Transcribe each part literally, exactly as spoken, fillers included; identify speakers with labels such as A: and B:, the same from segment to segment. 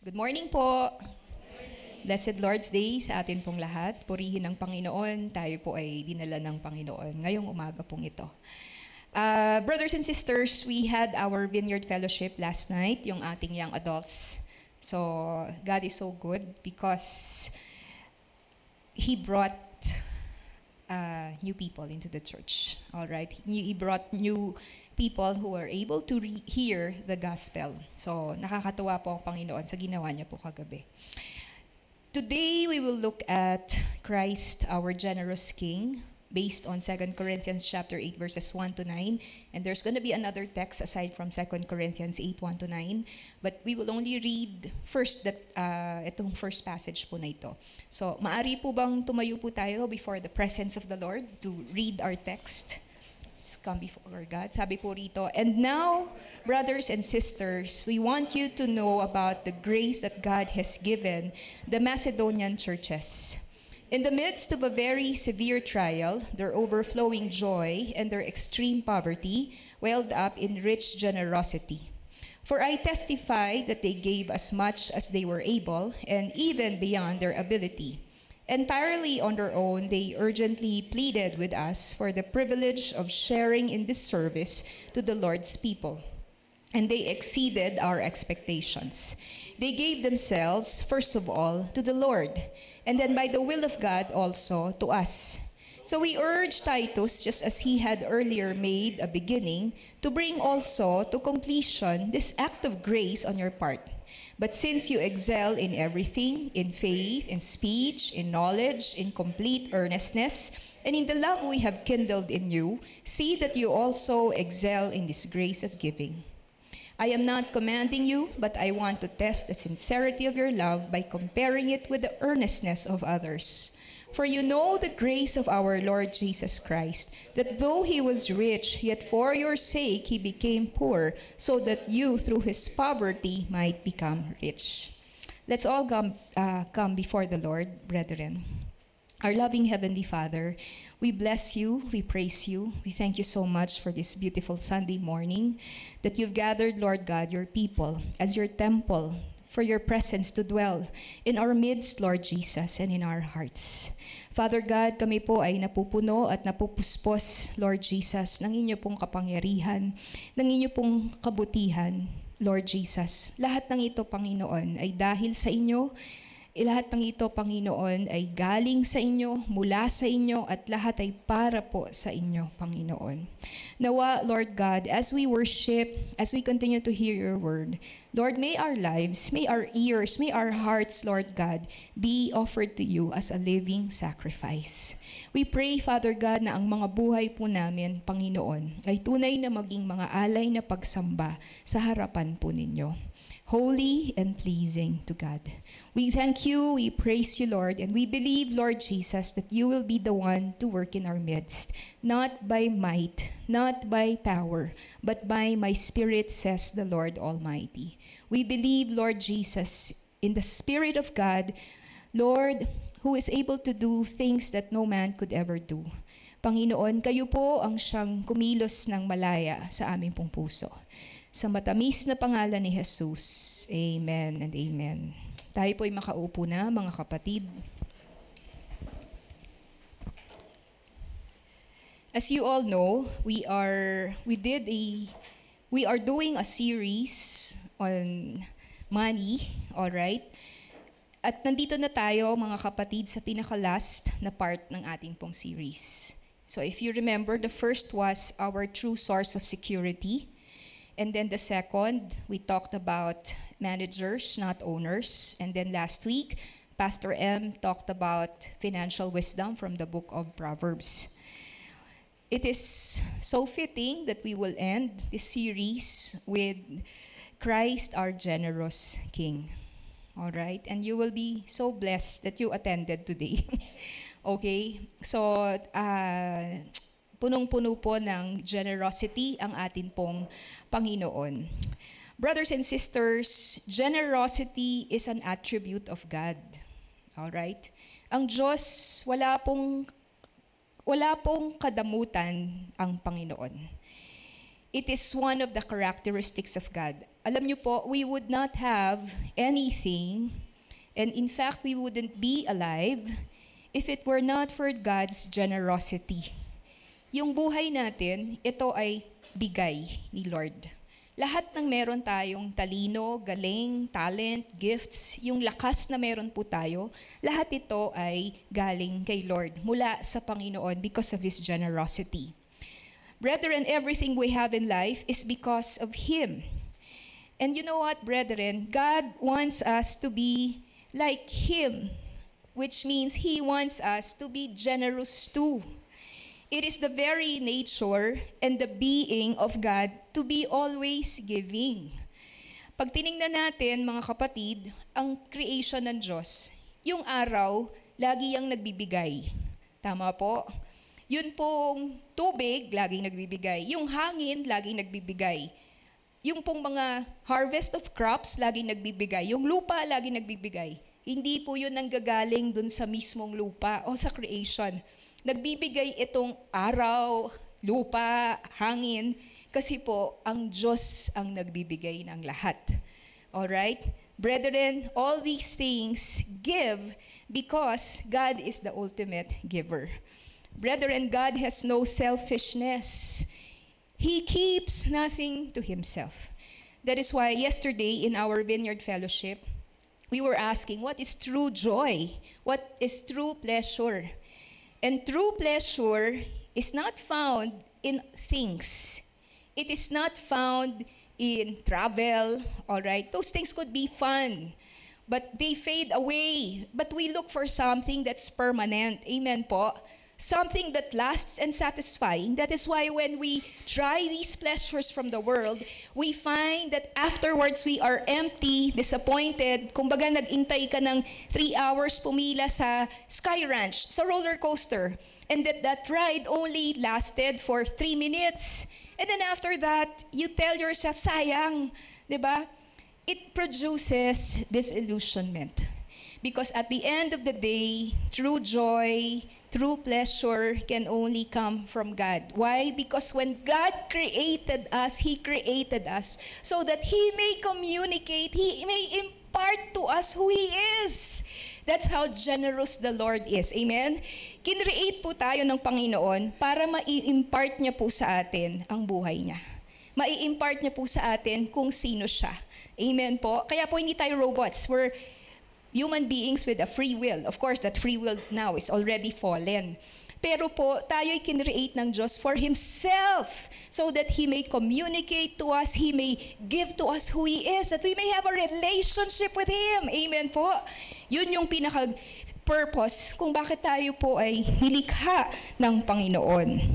A: Good morning po. Blessed Lord's Day sa atin pong lahat. Purihin ng Panginoon. Tayo po ay dinala ng Panginoon ngayong umaga pong ito. Uh, brothers and sisters, we had our Vineyard Fellowship last night, yung ating young adults. So, God is so good because He brought uh, new people into the church. All right? He brought new people who are able to re- hear the gospel. So, nakakatuwa po ang Panginoon sa ginawa niya po kagabi. Today, we will look at Christ, our generous King, based on Second Corinthians chapter eight, verses one to nine. And there's going to be another text aside from Second Corinthians eight, one to nine. But we will only read first that uh, itong first passage po na ito. So, maari po bang tumayo po tayo before the presence of the Lord to read our text? Let's come before God. Sabi po rito, and now, brothers and sisters, we want you to know about the grace that God has given the Macedonian churches. In the midst of a very severe trial, their overflowing joy and their extreme poverty welled up in rich generosity. For I testify that they gave as much as they were able, and even beyond their ability. Entirely on their own, they urgently pleaded with us for the privilege of sharing in this service to the Lord's people. And they exceeded our expectations. They gave themselves, first of all, to the Lord, and then by the will of God also to us. So we urge Titus, just as he had earlier made a beginning, to bring also to completion this act of grace on your part. But since you excel in everything, in faith, in speech, in knowledge, in complete earnestness, and in the love we have kindled in you, see that you also excel in this grace of giving. I am not commanding you, but I want to test the sincerity of your love by comparing it with the earnestness of others. For you know the grace of our Lord Jesus Christ, that though he was rich, yet for your sake he became poor, so that you through his poverty might become rich. Let's all come, uh, come before the Lord, brethren. Our loving Heavenly Father, we bless you, we praise you, we thank you so much for this beautiful Sunday morning that you've gathered, Lord God, your people as your temple, for your presence to dwell in our midst, Lord Jesus, and in our hearts. Father God, kami po ay napupuno at napupuspos, Lord Jesus, ng inyo pong kapangyarihan, ng inyo pong kabutihan, Lord Jesus. Lahat ng ito, Panginoon, ay dahil sa inyo. Lahat ng ito, Panginoon, ay galing sa inyo, mula sa inyo, at lahat ay para po sa inyo, Panginoon. Nawa, Lord God, as we worship, as we continue to hear your word, Lord, may our lives, may our ears, may our hearts, Lord God, be offered to you as a living sacrifice. We pray, Father God, na ang mga buhay po namin, Panginoon, ay tunay na maging mga alay na pagsamba sa harapan po ninyo. Holy and pleasing to God. We thank you, we praise you, Lord, and we believe, Lord Jesus, that you will be the one to work in our midst, not by might, not by power, but by my Spirit, says the Lord Almighty. We believe, Lord Jesus, in the Spirit of God, Lord, who is able to do things that no man could ever do. Panginoon, kayo po ang siyang kumilos ng malaya sa aming pong puso. Sa matamis na pangalan ni Jesus, amen and amen. Tayo po'y makaupo na, mga kapatid. As you all know, we are we did a we are doing a series on money, all right? At nandito na tayo, mga kapatid, sa pinaka-last na part ng ating pong series. So if you remember, the first was our true source of security. And then the second, we talked about managers, not owners. And then last week, Pastor M talked about financial wisdom from the book of Proverbs. It is so fitting that we will end this series with Christ, our generous King. All right? And you will be so blessed that you attended today. Okay? So, uh, punong-puno po ng generosity ang atin pong Panginoon. Brothers and sisters, generosity is an attribute of God. All right? Ang Diyos, wala pong wala pong kadamutan ang Panginoon. It is one of the characteristics of God. Alam niyo po, we would not have anything, and in fact, we wouldn't be alive if it were not for God's generosity. Yung buhay natin, ito ay bigay ni Lord. Lahat ng meron tayong talino, galing, talent, gifts, yung lakas na meron po tayo, lahat ito ay galing kay Lord, mula sa Panginoon because of His generosity. Brethren, everything we have in life is because of Him. And you know what, brethren? God wants us to be like Him, which means He wants us to be generous too. It is the very nature and the being of God to be always giving. Pag tiningnan natin, mga kapatid, ang creation ng Diyos, yung araw, lagi yang nagbibigay. Tama po? Yun pong tubig, laging nagbibigay. Yung hangin, laging nagbibigay. Yung pong mga harvest of crops, laging nagbibigay. Yung lupa, laging nagbibigay. Hindi po yun nanggagaling dun sa mismong lupa o sa creation. Nagbibigay itong araw, lupa, hangin, kasi po, ang Diyos ang nagbibigay ng lahat. Alright? Brethren, all these things give because God is the ultimate giver. Brethren, God has no selfishness. He keeps nothing to Himself. That is why yesterday in our Vineyard Fellowship, we were asking, what is true joy? What is true pleasure? And true pleasure is not found in things. It is not found in travel, all right? Those things could be fun, but they fade away. But we look for something that's permanent. Amen po? Something that lasts and satisfying. That is why when we try these pleasures from the world, we find that afterwards we are empty, disappointed. Kumbaga nag-intay ka ng three hours pumila sa Sky Ranch, sa roller coaster. And that that ride only lasted for three minutes. And then after that, you tell yourself, sayang, di ba? It produces disillusionment. Because at the end of the day, true joy, true pleasure can only come from God. Why? Because when God created us, He created us so that He may communicate, He may impart to us who He is. That's how generous the Lord is. Amen? Kinreate po tayo ng Panginoon para mai-impart niya po sa atin ang buhay niya. Mai-impart niya po sa atin kung sino siya. Amen po? Kaya po hindi tayo robots. We're human beings with a free will. Of course, that free will now is already fallen. Pero po, tayo'y kinreate ng Diyos for Himself so that He may communicate to us, He may give to us who He is, that we may have a relationship with Him. Amen po? Yun yung pinaka-purpose kung bakit tayo po ay nilikha ng Panginoon.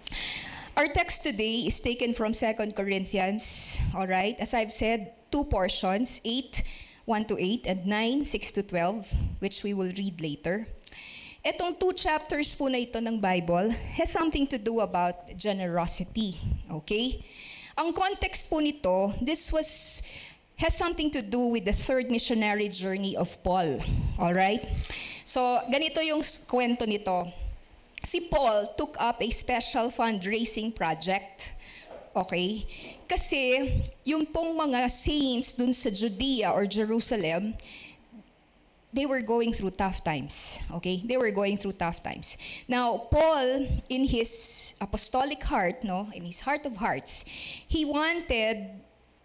A: Our text today is taken from Second Corinthians, all right? As I've said, two portions, eight, one to eight, and nine, six to twelve, which we will read later. Etong two chapters po na ito ng Bible has something to do about generosity, okay? Ang context po nito, this was, has something to do with the third missionary journey of Paul, all right? So, ganito yung kwento nito. Si Paul took up a special fundraising project. Okay? Kasi yung pong mga saints dun sa Judea or Jerusalem, they were going through tough times. Okay? They were going through tough times. Now, Paul, in his apostolic heart, no, in his heart of hearts, he wanted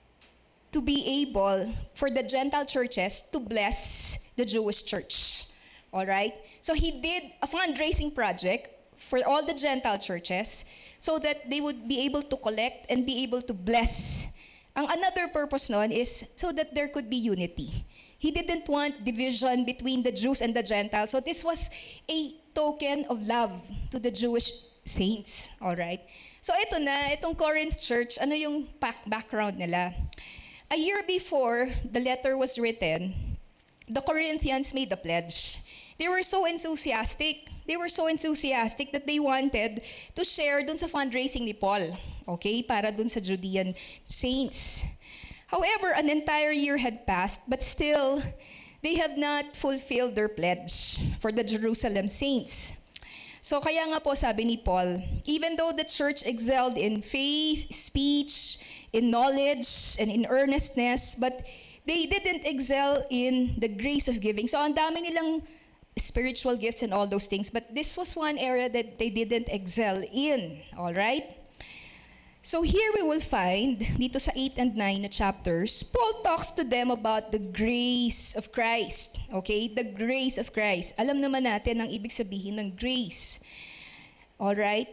A: to be able for the Gentile churches to bless the Jewish church. All right? So he did a fundraising project for all the Gentile churches so that they would be able to collect and be able to bless. Ang another purpose nun is so that there could be unity. He didn't want division between the Jews and the Gentiles. So this was a token of love to the Jewish saints. All right? So ito na, itong Corinth church, ano yung background nila? A year before the letter was written, the Corinthians made the pledge. They were so enthusiastic. They were so enthusiastic that they wanted to share dun sa fundraising ni Paul. Okay? Para dun sa Judean saints. However, an entire year had passed, but still, they have not fulfilled their pledge for the Jerusalem saints. So kaya nga po sabi ni Paul, even though the church excelled in faith, speech, in knowledge, and in earnestness, but they didn't excel in the grace of giving. So ang dami nilang spiritual gifts and all those things, but this was one area that they didn't excel in, all right? So here we will find, dito sa eight and nine na chapters, Paul talks to them about the grace of Christ. Okay? The grace of Christ. Alam naman natin ang ibig sabihin ng grace. Alright?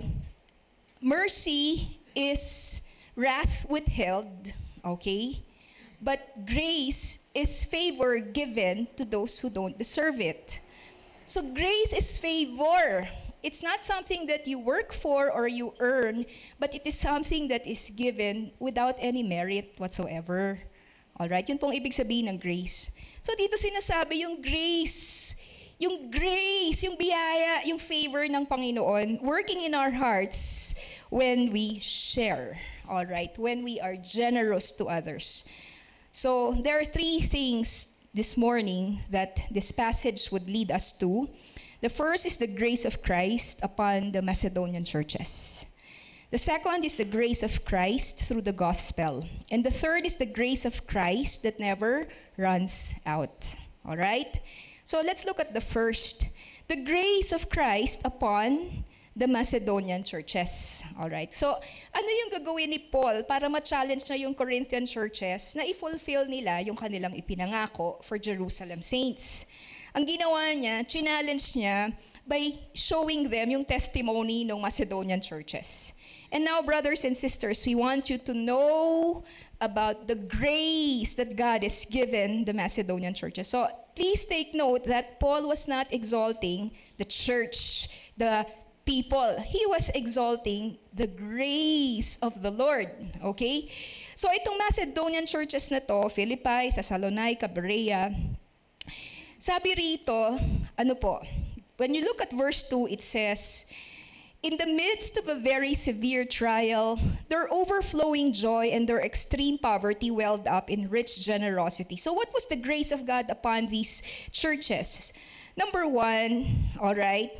A: Mercy is wrath withheld. Okay? But grace is favor given to those who don't deserve it. So grace is favor. It's not something that you work for or you earn, but it is something that is given without any merit whatsoever. Alright, yun pong ibig sabihin ng grace. So dito sinasabi yung grace, yung grace, yung biyaya, yung favor ng Panginoon working in our hearts when we share. Alright, when we are generous to others. So there are three things this morning that this passage would lead us to. The first is the grace of Christ upon the Macedonian churches. The second is the grace of Christ through the gospel. And the third is the grace of Christ that never runs out. All right? So let's look at the first. The grace of Christ upon the Macedonian churches. All right? So ano yung gagawin ni Paul para ma-challenge na yung Corinthian churches na i-fulfill nila yung kanilang ipinangako for Jerusalem saints? Ang ginawa niya, challenge niya by showing them yung testimony ng Macedonian churches. And now, brothers and sisters, we want you to know about the grace that God has given the Macedonian churches. So please take note that Paul was not exalting the church, the people. He was exalting the grace of the Lord. Okay? So itong Macedonian churches na to, Philippi, Thessalonica, Berea, sabi rito, ano po, when you look at verse two, it says, in the midst of a very severe trial, their overflowing joy and their extreme poverty welled up in rich generosity. So what was the grace of God upon these churches? Number one, all right,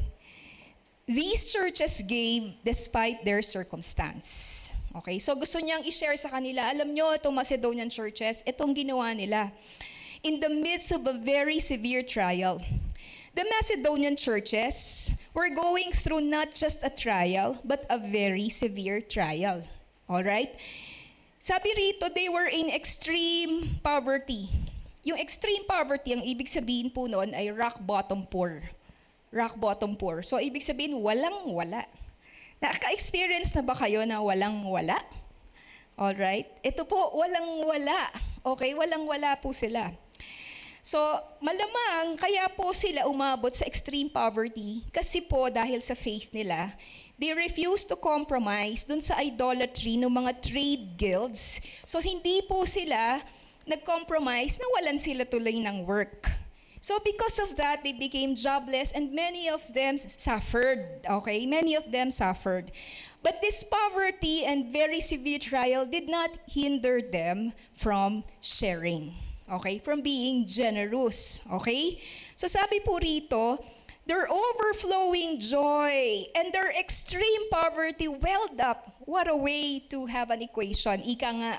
A: these churches gave despite their circumstance. Okay, so gusto niyang i-share sa kanila, alam nyo, itong Macedonian churches, itong ginawa nila. In the midst of a very severe trial, the Macedonian churches were going through not just a trial, but a very severe trial. All right? Sabi rito, they were in extreme poverty. Yung extreme poverty, ang ibig sabihin po noon ay rock bottom poor. Rock bottom poor. So, ibig sabihin, walang-wala. Naka-experience na ba kayo na walang-wala? All right? Ito po, walang-wala. Okay? Walang-wala po sila. So, malamang kaya po sila umabot sa extreme poverty kasi po dahil sa faith nila, they refused to compromise dun sa idolatry ng mga trade guilds. So, hindi po sila nag-compromise na walan sila tuloy ng work. So, because of that, they became jobless and many of them suffered. Okay? Many of them suffered. But this poverty and very severe trial did not hinder them from sharing. Okay? From being generous. Okay? So sabi po rito, their overflowing joy and their extreme poverty welled up. What a way to have an equation. Ika nga,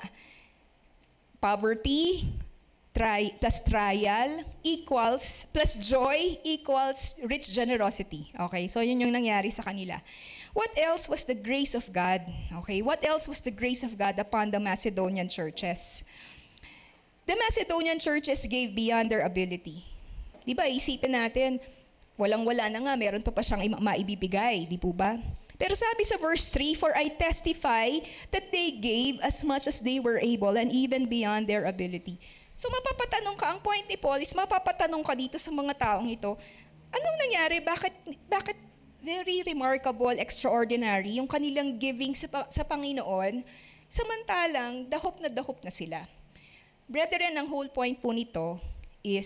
A: poverty tri- plus trial equals, plus joy equals rich generosity. Okay? So yun yung nangyari sa kanila. What else was the grace of God? Okay? What else was the grace of God upon the Macedonian churches? The Macedonian churches gave beyond their ability. Di ba, isipin natin, walang-wala na nga, meron pa pa siyang maibibigay, di po ba? Pero sabi sa verse three, for I testify that they gave as much as they were able and even beyond their ability. So mapapatanong ka, ang point ni Paul is mapapatanong ka dito sa mga taong ito, anong nangyari? Bakit, bakit very remarkable, extraordinary yung kanilang giving sa, sa Panginoon, samantalang dahop na dahop na sila? Brethren, ang whole point po nito is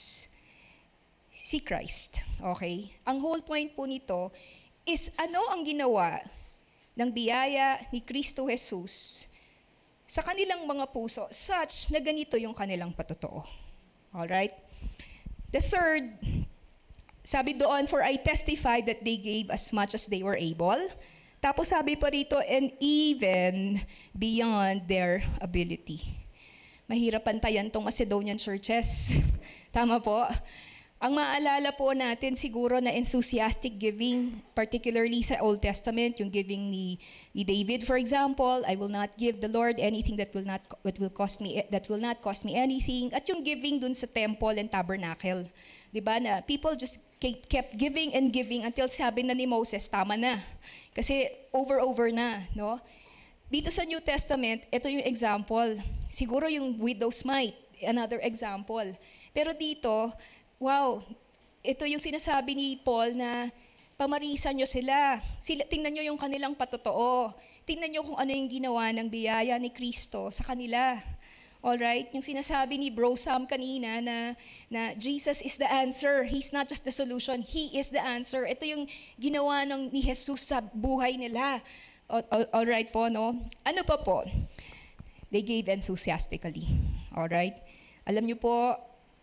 A: si Christ. Okay? Ang whole point po nito is ano ang ginawa ng biyaya ni Kristo Jesus sa kanilang mga puso such na ganito yung kanilang patotoo. Alright? The third, Sabi doon, for I testify that they gave as much as they were able. Tapos sabi pa rito, and even beyond their ability. Mahirap pantayan tong Macedonian churches. Tama po? Ang maalala po natin siguro na enthusiastic giving, particularly sa Old Testament, yung giving ni, ni David, for example, I will not give the Lord anything that will not that will cost me that will not cost me anything. At yung giving dun sa temple and tabernacle, 'di ba? Na people just kept giving and giving until sabi na ni Moses, tama na. Kasi over over na, no? Dito sa New Testament, ito yung example. Siguro yung widow's mite, another example. Pero dito, wow, ito yung sinasabi ni Paul na pamarisan nyo sila. sila. Tingnan nyo yung kanilang patotoo. Tingnan nyo kung ano yung ginawa ng biyaya ni Kristo sa kanila. Alright? Yung sinasabi ni Bro Sam kanina na, na Jesus is the answer. He's not just the solution. He is the answer. Ito yung ginawa ng, ni Jesus sa buhay nila. Alright po, no? Ano pa po? They gave enthusiastically. Alright? Alam nyo po,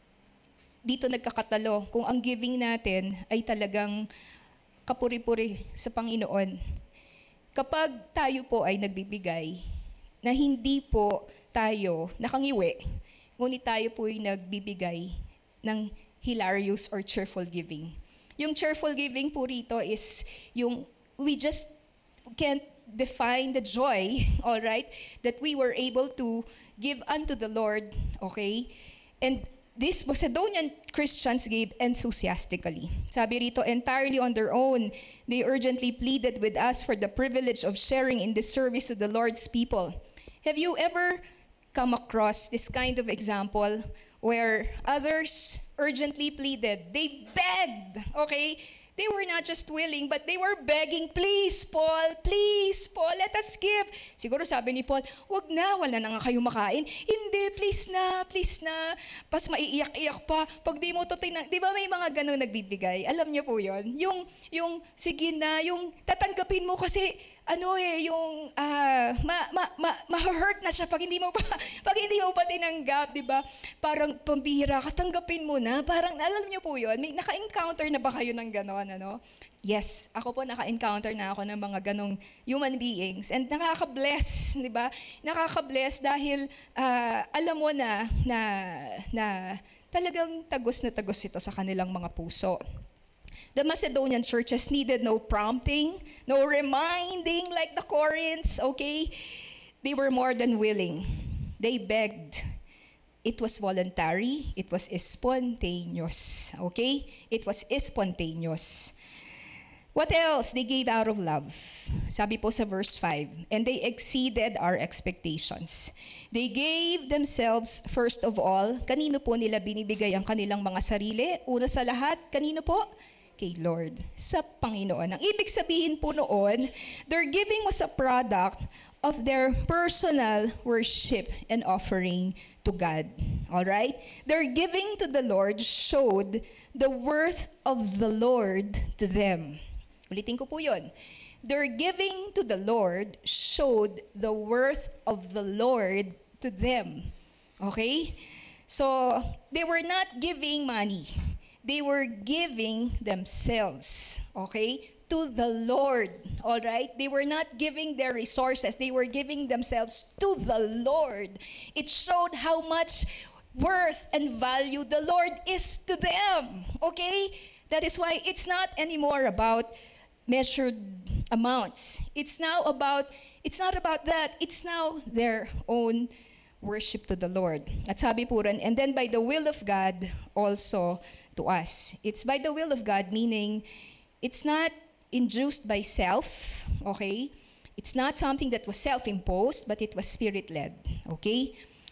A: dito nagkakatalo kung ang giving natin ay talagang kapuri-puri sa Panginoon. Kapag tayo po ay nagbibigay, na hindi po tayo nakangiwi, ngunit tayo po ay nagbibigay ng hilarious or cheerful giving. Yung cheerful giving po rito is yung we just can't define the joy, all right, that we were able to give unto the Lord, okay? And these Macedonian Christians gave enthusiastically. Sabi rito, entirely on their own, they urgently pleaded with us for the privilege of sharing in the service of the Lord's people. Have you ever come across this kind of example where others urgently pleaded? They begged, okay? They were not just willing, but they were begging, please, Paul, please, Paul, let us give. Siguro sabi ni Paul, wag na, wala na nga kayo makain. Hindi, please na, please na. Pas maiiyak-iyak pa. Pag di mo to tinang... Di ba may mga ganun nagbibigay? Alam niyo po yon. Yung, yung, sige na, yung tatanggapin mo kasi, ano eh, yung, uh, ma, ma, ma, ma-hurt na siya pag hindi mo pa, pag hindi mo pa tinanggap, di ba? Parang pambihira, katanggapin mo na. Parang, alam niyo po yon. May naka-encounter na ba kayo ng gano'n? Ano? Yes, ako po naka-encounter na ako ng mga ganong human beings. And nakaka-bless, di ba? Nakaka-bless dahil uh, alam mo na, na, na talagang tagos na tagos ito sa kanilang mga puso. The Macedonian churches needed no prompting, no reminding like the Corinth, okay? They were more than willing. They begged. It was voluntary. It was spontaneous. Okay? It was spontaneous. What else? They gave out of love. Sabi po sa verse five, and they exceeded our expectations. They gave themselves first of all. Kanino po nila binibigay ang kanilang mga sarili? Una sa lahat, kanino po? Kay Lord, sa Panginoon. Ang ibig sabihin po noon, their giving was a product of their personal worship and offering to God. All right? Their giving to the Lord showed the worth of the Lord to them. Ulitin ko po yun. Their giving to the Lord showed the worth of the Lord to them. Okay? So, they were not giving money. They were giving themselves, okay, to the Lord, all right? They were not giving their resources. They were giving themselves to the Lord. It showed how much worth and value the Lord is to them, okay? That is why it's not anymore about measured amounts. It's now about, it's not about that. It's now their own worship to the Lord. At sabi po rin, and then by the will of God also to us. It's by the will of God, meaning it's not induced by self, okay? It's not something that was self-imposed, but it was spirit-led, okay?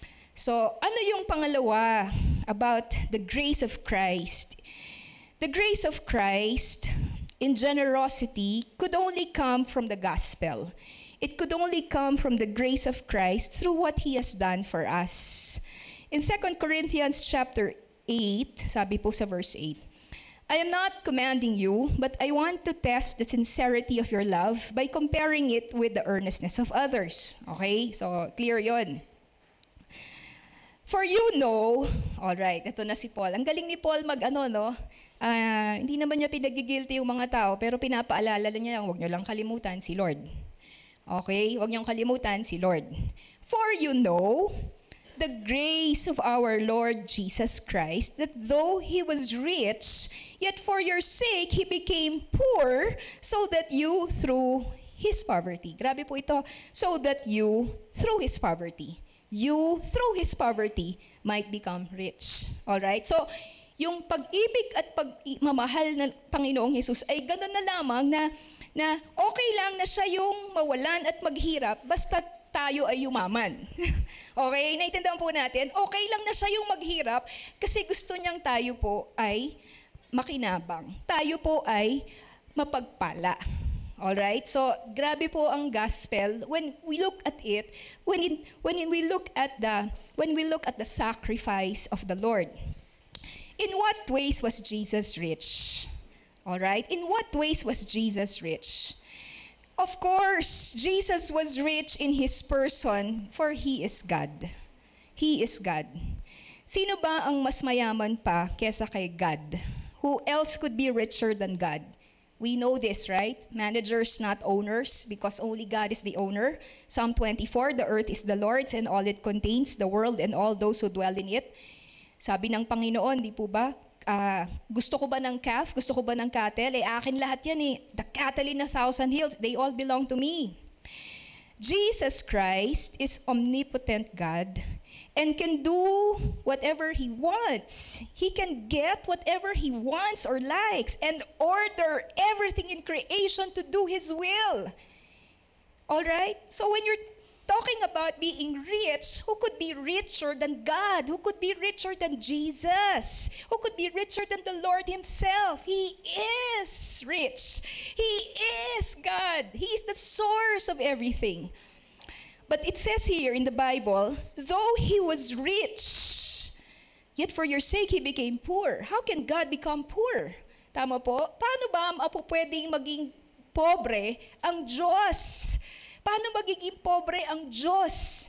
A: So, ano yung pangalawa about the grace of Christ? The grace of Christ in generosity could only come from the gospel. It could only come from the grace of Christ through what He has done for us. In Second Corinthians chapter eight, sabi po sa verse eight, I am not commanding you, but I want to test the sincerity of your love by comparing it with the earnestness of others. Okay? So, clear yon. For you know, all right, ito na si Paul. Ang galing ni Paul mag ano, no? Uh, hindi naman niya pinagigilty yung mga tao, pero pinapaalala niya, huwag niyo lang kalimutan si Lord. Okay? Huwag niyong kalimutan si Lord. For you know the grace of our Lord Jesus Christ, that though He was rich, yet for your sake He became poor, so that you through His poverty. Grabe po ito. So that you through His poverty. You, through His poverty, might become rich. Alright? So, yung pag-ibig at pagmamahal ng Panginoong Hesus ay gano'n na lamang na, na okay lang na siya yung mawalan at maghirap basta tayo ay yumaman. Okay? Naintindihan po natin, okay lang na siya yung maghirap kasi gusto niyang tayo po ay makinabang. Tayo po ay mapagpala. All right? So, grabe po ang gospel when we look at it, when it, when we look at the when we look at the sacrifice of the Lord. In what ways was Jesus rich? All right? In what ways was Jesus rich? Of course, Jesus was rich in His person, for He is God. He is God. Sino ba ang mas mayaman pa kesa kay God? Who else could be richer than God? We know this, right? Managers, not owners, because only God is the owner. Psalm twenty-four, the earth is the Lord's and all it contains, the world and all those who dwell in it. Sabi ng Panginoon, di po ba? Uh, gusto ko ba ng calf? Gusto ko ba ng cattle? Eh, akin lahat yan eh. The cattle in a thousand hills, they all belong to me. Jesus Christ is omnipotent God and can do whatever He wants. He can get whatever He wants or likes and order everything in creation to do His will. All right? So when you're talking about being rich, who could be richer than God? Who could be richer than Jesus? Who could be richer than the Lord Himself? He is rich. He is God. He is the source of everything. But it says here in the Bible, though He was rich, yet for your sake He became poor. How can God become poor? Tama po? Paano ba po pwedeng maging pobre ang Diyos? Paano magiging pobre ang Diyos?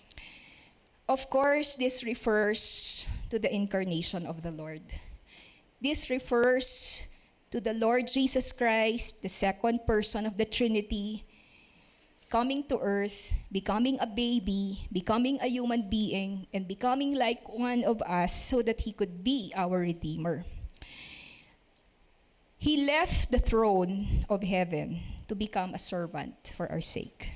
A: Of course, this refers to the incarnation of the Lord. This refers to the Lord Jesus Christ, the second person of the Trinity, coming to earth, becoming a baby, becoming a human being, and becoming like one of us so that He could be our Redeemer. He left the throne of heaven to become a servant for our sake.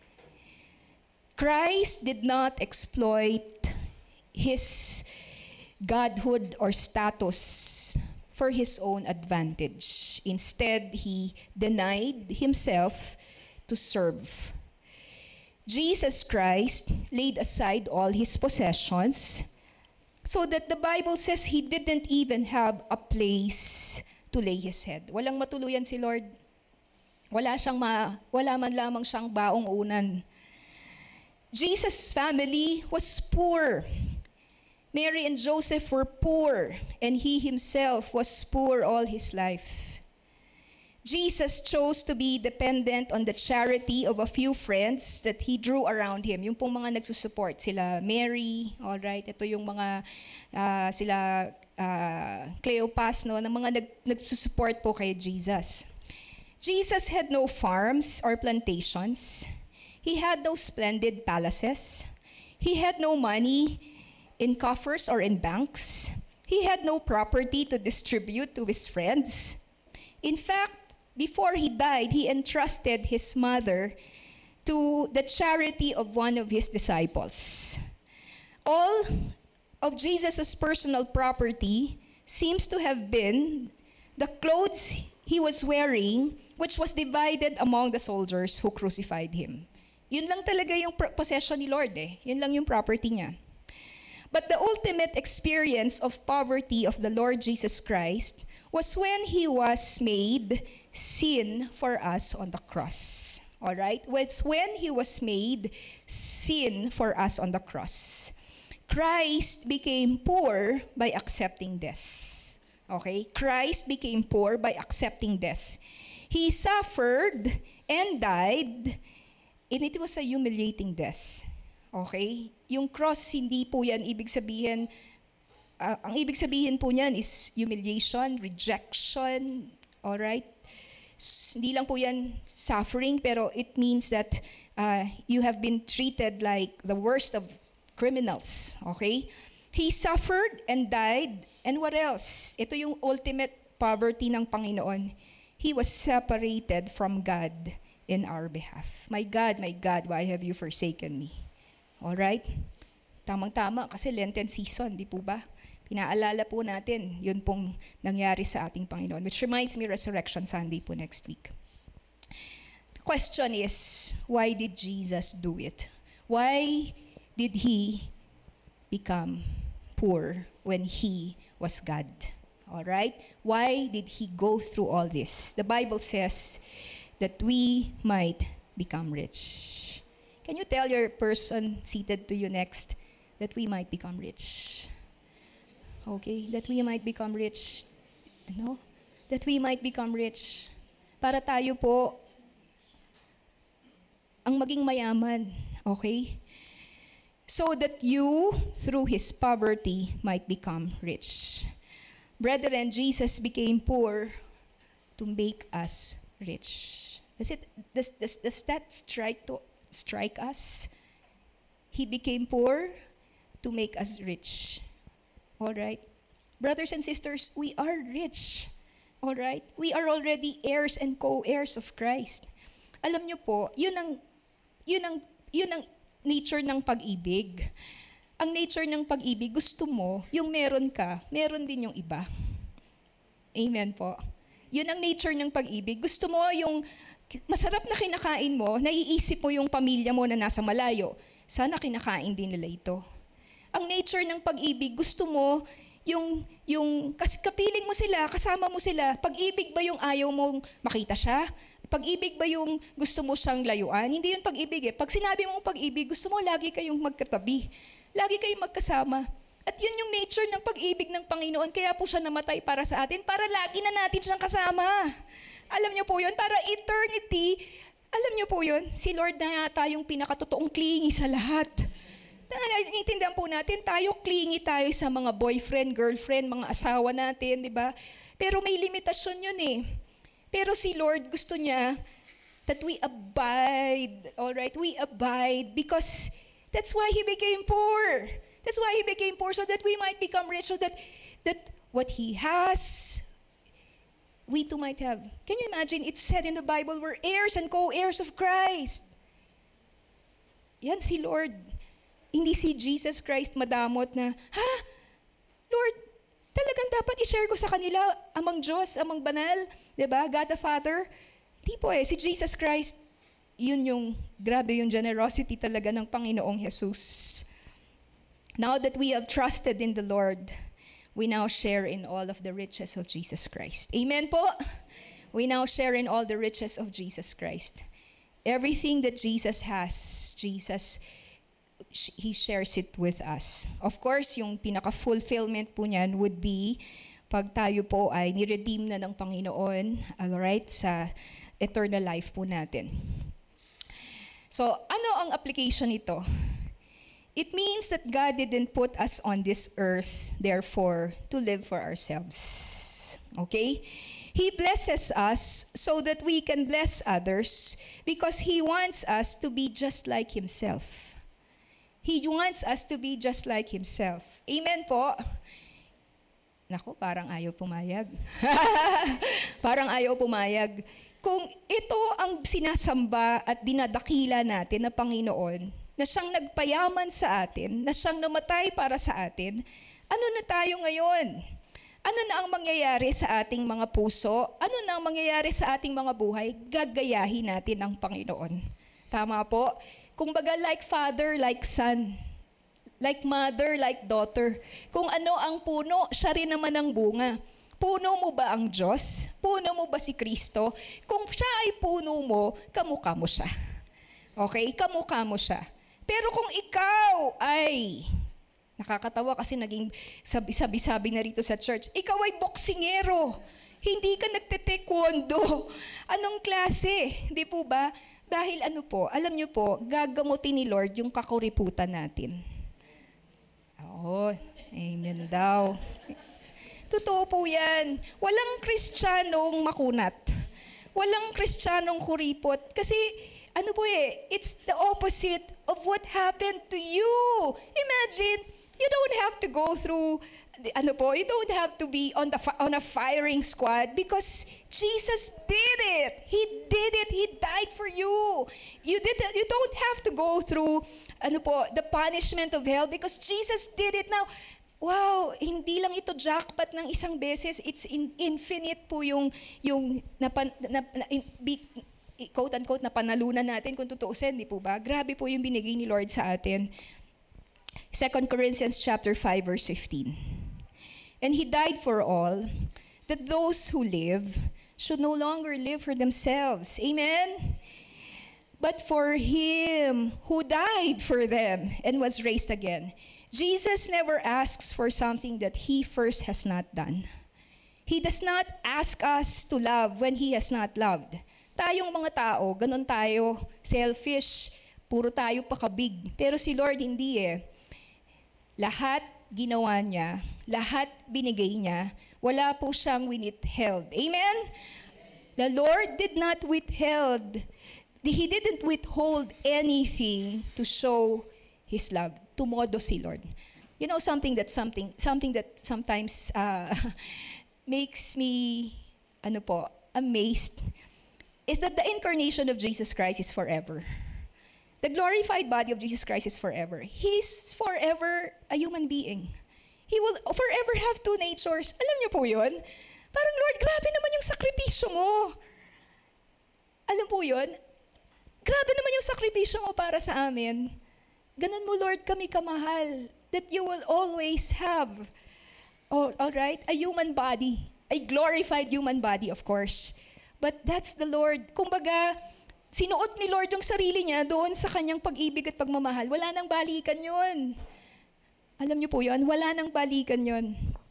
A: Christ did not exploit His godhood or status for His own advantage. Instead, He denied Himself to serve. Jesus Christ laid aside all His possessions so that the Bible says He didn't even have a place to lay His head. Walang matuluyan si Lord. Wala siyang ma, wala man lamang siyang baong unan. Jesus' family was poor. Mary and Joseph were poor, and He Himself was poor all His life. Jesus chose to be dependent on the charity of a few friends that He drew around Him. Yung pong mga nagsusupport, sila Mary, all right, ito yung mga, uh, sila uh, Cleopas, no, na mga nag, nagsusupport po kay Jesus. Jesus had no farms or plantations. He had no splendid palaces. He had no money in coffers or in banks. He had no property to distribute to His friends. In fact, before He died, He entrusted His mother to the charity of one of His disciples. All of Jesus' personal property seems to have been the clothes He was wearing, which was divided among the soldiers who crucified Him. Yun lang talaga yung possession ni Lord eh. Yun lang yung property niya. But the ultimate experience of poverty of the Lord Jesus Christ was when He was made sin for us on the cross. All right? Was when He was made sin for us on the cross. Christ became poor by accepting death. Okay? Christ became poor by accepting death. He suffered and died, and it was a humiliating death. Okay? Yung cross, hindi po yan ibig sabihin, uh, ang ibig sabihin po niyan is humiliation, rejection, alright? Hindi lang po yan suffering, pero it means that uh, you have been treated like the worst of criminals, okay? He suffered and died, and what else? Ito yung ultimate poverty ng Panginoon. He was separated from God in our behalf. My God, my God, why have you forsaken me? Alright? Tamang-tama, kasi Lenten season, di po ba? Pinaalala po natin, yun pong nangyari sa ating Panginoon. Which reminds me, Resurrection Sunday po next week. The question is, why did Jesus do it? Why did He become poor when He was God? Alright? Why did He go through all this? The Bible says that we might become rich. Can you tell your person seated to you next that we might become rich? Okay, that we might become rich. No? That we might become rich. Para tayo po ang maging mayaman. Okay? So that you, through His poverty, might become rich. Brethren, Jesus became poor to make us rich. Does it does, does, does that strike to strike us? He became poor to make us rich. All right? Brothers and sisters, we are rich. All right? We are already heirs and co-heirs of Christ. Alam niyo po, yun ang yun ang yun ang nature ng pag-ibig. Ang nature ng pag-ibig, gusto mo, yung meron ka, meron din yung iba. Amen po. Yun ang nature ng pag-ibig. Gusto mo yung masarap na kinakain mo, naiisip mo yung pamilya mo na nasa malayo. Sana kinakain din nila ito. Ang nature ng pag-ibig, gusto mo yung, yung kasi kapiling mo sila, kasama mo sila. Pag-ibig ba yung ayaw mong makita siya? Pag-ibig ba yung gusto mo siyang layuan? Hindi yun pag-ibig eh. Pag sinabi mong pag-ibig, gusto mo lagi kayong magkatabi. Lagi kayong magkasama. At yun yung nature ng pag-ibig ng Panginoon. Kaya po siya namatay para sa atin, para lagi na natin siyang kasama. Alam niyo po yun? Para eternity, alam niyo po yun? Si Lord na yata yung pinakatotoong clingy sa lahat. Naiintindihan po natin, tayo clingy tayo sa mga boyfriend, girlfriend, mga asawa natin, di ba? Pero may limitasyon yun eh. Pero si Lord gusto niya that we abide, all right? We abide because that's why He became poor. That's why He became poor, so that we might become rich, so that that what He has, we too might have. Can you imagine? It's said in the Bible, we're heirs and co-heirs of Christ. Yan si Lord. Hindi si Jesus Christ madamot na, ha? Lord, talagang dapat i-share ko sa kanila amang Diyos, amang banal, diba? God the Father. Hindi po eh. Si Jesus Christ, yun yung, grabe yung generosity talaga ng Panginoong Jesus. Now that we have trusted in the Lord, we now share in all of the riches of Jesus Christ. Amen po? We now share in all the riches of Jesus Christ. Everything that Jesus has, Jesus, He shares it with us. Of course, yung pinaka-fulfillment po niyan would be pag tayo po ay niredeem na ng Panginoon, alright, sa eternal life po natin. So, ano ang application nito? It means that God didn't put us on this earth, therefore, to live for ourselves. Okay? He blesses us so that we can bless others because He wants us to be just like Himself. He wants us to be just like Himself. Amen po? Naku, parang ayaw pumayag. Parang ayaw pumayag. Kung ito ang sinasamba at dinadakila natin na Panginoon, na siyang nagpayaman sa atin, na siyang namatay para sa atin, ano na tayo ngayon? Ano na ang mangyayari sa ating mga puso? Ano na ang mangyayari sa ating mga buhay? Gagayahin natin ang Panginoon. Tama po? Kung baga like father, like son. Like mother, like daughter. Kung ano ang puno, siya rin naman ang bunga. Puno mo ba ang Diyos? Puno mo ba si Kristo? Kung siya ay puno mo, kamukha mo siya. Okay? Kamukha mo siya. Pero kung ikaw ay, nakakatawa kasi naging sabi-sabi na rito sa church, ikaw ay boksingero. Hindi ka nagte-taekwondo. Anong klase? Di po ba? Dahil ano po, alam niyo po, gagamutin ni Lord yung kakuriputan natin. Oo, amen daw. Totoo po yan. Walang Kristiyanong makunat. Walang Kristiyanong kuripot. Kasi, ano po eh, it's the opposite of what happened to you. Imagine, you don't have to go through, ano po, you don't have to be on the on a firing squad because Jesus did it. He did it. He died for you. You did. You don't have to go through, ano po, the punishment of hell because Jesus did it. Now, wow, hindi lang ito jackpot ng isang beses. It's in, infinite po yung yung napan, na, na, in, be, quote-unquote na panalunan natin kung tutuusin, di po ba? Grabe po yung binigay ni Lord sa atin. Second Corinthians chapter five verse fifteen. And He died for all, that those who live should no longer live for themselves. Amen? But for Him who died for them and was raised again. Jesus never asks for something that He first has not done. He does not ask us to love when He has not loved. Tayong mga tao, ganun tayo, selfish, puro tayo pakabig. Pero si Lord hindi eh. Lahat ginawa niya, lahat binigay niya, wala po siyang withheld. Amen? The Lord did not withheld, He didn't withhold anything to show His love. Tumodo si Lord. You know something that something something that sometimes uh, makes me ano po, amazed is that the incarnation of Jesus Christ is forever. The glorified body of Jesus Christ is forever. He's forever a human being. He will forever have two natures. Alam niyo po yun? Parang, Lord, grabe naman yung sakripisyo mo. Alam po yun? Grabe naman yung sakripisyo mo para sa amin. Ganun mo, Lord, kami kamahal. That you will always have, oh, all right, a human body. A glorified human body, of course. But that's the Lord. Kumbaga, sinuot ni Lord yung sarili niya doon sa kanyang pag-ibig at pagmamahal. Wala nang balikan yun. Alam niyo po yun? Wala nang balikan yun.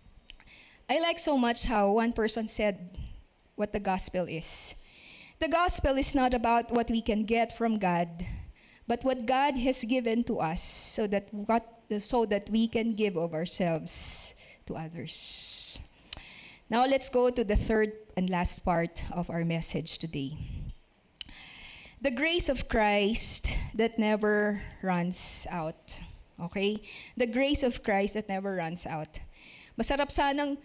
A: I like so much how one person said what the gospel is. The gospel is not about what we can get from God, but what God has given to us so that, what, so that we can give of ourselves to others. Now let's go to the third and last part of our message today. The grace of Christ that never runs out. Okay? The grace of Christ that never runs out. Masarap sanang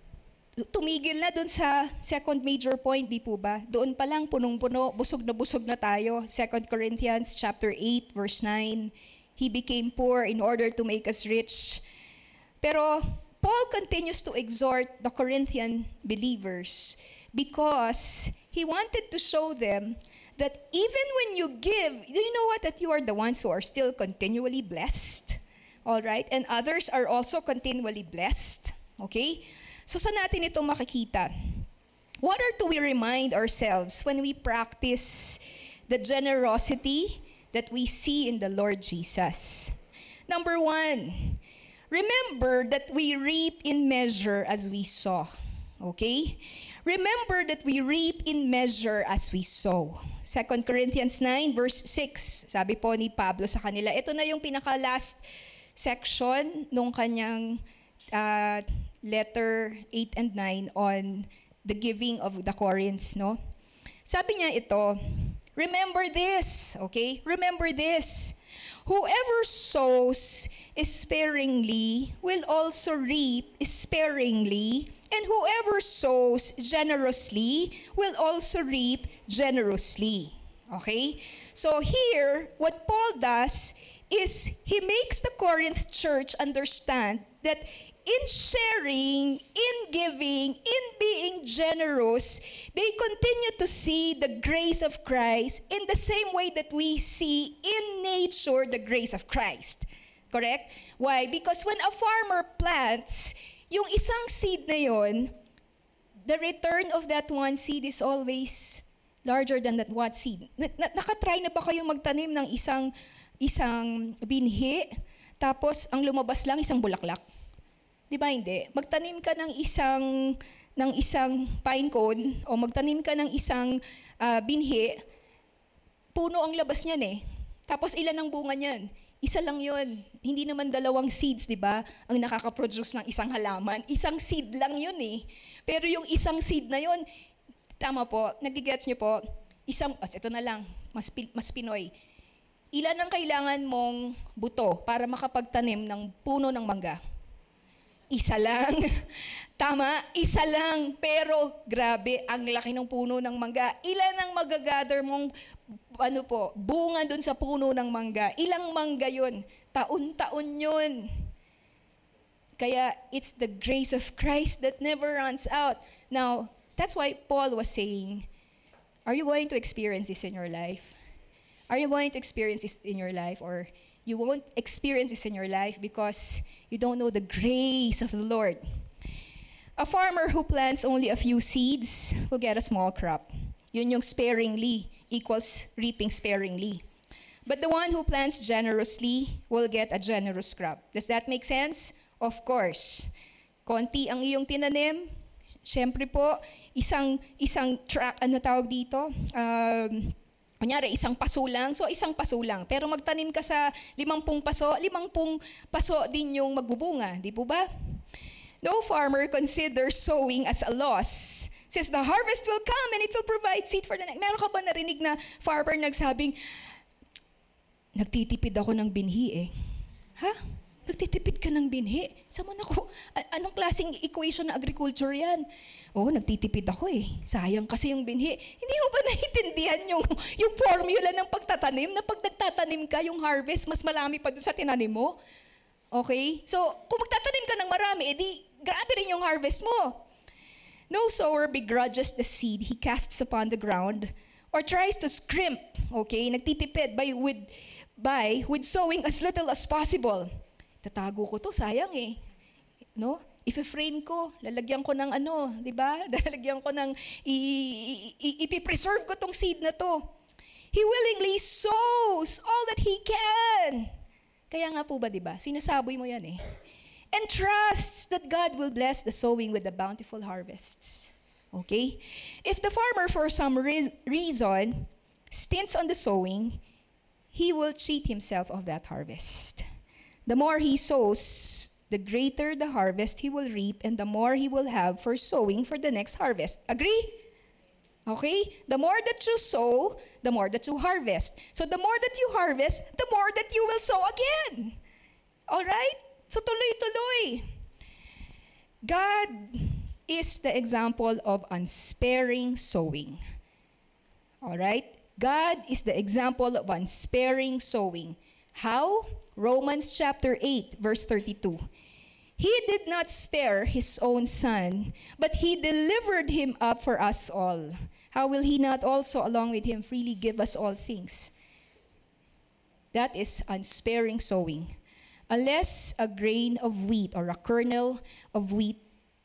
A: tumigil na dun sa second major point, di po ba? Doon pa lang punong-puno, busog na busog na tayo. Second Corinthians chapter eight verse nine. He became poor in order to make us rich. Pero Paul continues to exhort the Corinthian believers because he wanted to show them that even when you give, do you know what? That you are the ones who are still continually blessed. All right? And others are also continually blessed. Okay? So saan natin ito makikita? What are to we remind ourselves when we practice the generosity that we see in the Lord Jesus? Number one, remember that we reap in measure as we sow. Okay? Remember that we reap in measure as we sow. Second Corinthians nine verse six, sabi po ni Pablo sa kanila, ito na yung pinaka-last section nung kanyang uh, letter eight and nine on the giving of the Corinth, no? Sabi niya ito, remember this, okay? Remember this. Whoever sows sparingly will also reap sparingly, and whoever sows generously will also reap generously. Okay? So here, what Paul does is he makes the Corinth church understand that in sharing, in giving, in being generous, they continue to see the grace of Christ in the same way that we see in nature the grace of Christ. Correct? Why? Because when a farmer plants, yung isang seed na yon, the return of that one seed is always larger than that one seed. Na, na, nakatry na ba kayo magtanim ng isang isang binhi, tapos ang lumabas lang isang bulaklak? Di ba hindi? Magtanim ka ng isang ng isang pine cone o magtanim ka ng isang uh, binhi, puno ang labas niyan eh. Tapos ilan ang bunga niyan? Isa lang yun. Hindi naman dalawang seeds, di ba, ang nakaka-produce ng isang halaman. Isang seed lang yun eh. Pero yung isang seed na yun, tama po, nagigets niyo po, isang, oh, ito na lang, mas, mas Pinoy. Ilan ang kailangan mong buto para makapagtanim ng puno ng mangga? Isa lang. Tama, isa lang. Pero grabe, ang laki ng puno ng mangga. Ilan ang magagather mong ano po, bunga dun sa puno ng mangga? Ilang mangga yun? Taon-taon yun. Kaya it's the grace of Christ that never runs out. Now, that's why Paul was saying, are you going to experience this in your life? Are you going to experience this in your life? Or you won't experience this in your life because you don't know the grace of the Lord. A farmer who plants only a few seeds will get a small crop. Yun yung sparingly equals reaping sparingly. But the one who plants generously will get a generous crop. Does that make sense? Of course. Konti ang iyong tinanim. Siyempre po, isang isang track, ano tawag dito? Um, Kunyari, isang paso lang. So, isang paso lang. Pero magtanim ka sa limampung paso, limampung paso din yung magbubunga. Di po ba? No farmer considers sowing as a loss, since the harvest will come and it will provide seed for the next. Meron ka ba narinig na farmer nagsabing, nagtitipid ako ng binhi eh. Ha? Nagtitipid ka ng binhi? Sama na ko, anong klaseng equation na agriculture yan? Oo, nagtitipid ako eh. Sayang kasi yung binhi. Hindi mo ba naiintindihan yung, yung formula ng pagtatanim na pag nagtatanim ka, yung harvest, mas malami pa doon sa tinanim mo? Okay? So, kung magtatanim ka ng marami, edi grabe rin yung harvest mo. No sower begrudges the seed he casts upon the ground or tries to scrimp, okay, nagtitipid by with, by with sowing as little as possible. Tatago ko to, sayang eh. No? If-frame ko, lalagyan ko ng ano, di ba? Lalagyan ko ng, ipipreserve ko tong seed na to. He willingly sows all that he can. Kaya nga po ba, di ba? Sinasaboy mo yan eh. And trusts that God will bless the sowing with the bountiful harvests. Okay? If the farmer for some re- reason stints on the sowing, he will cheat himself of that harvest. The more he sows, the greater the harvest he will reap, and the more he will have for sowing for the next harvest. Agree? Okay? The more that you sow, the more that you harvest. So the more that you harvest, the more that you will sow again. All right? So tuloy-tuloy. God is the example of unsparing sowing. All right? God is the example of unsparing sowing. How? Romans chapter eight, verse thirty-two. He did not spare his own son, but he delivered him up for us all. How will he not also, along with him, freely give us all things? That is unsparing sowing. Unless a grain of wheat or a kernel of wheat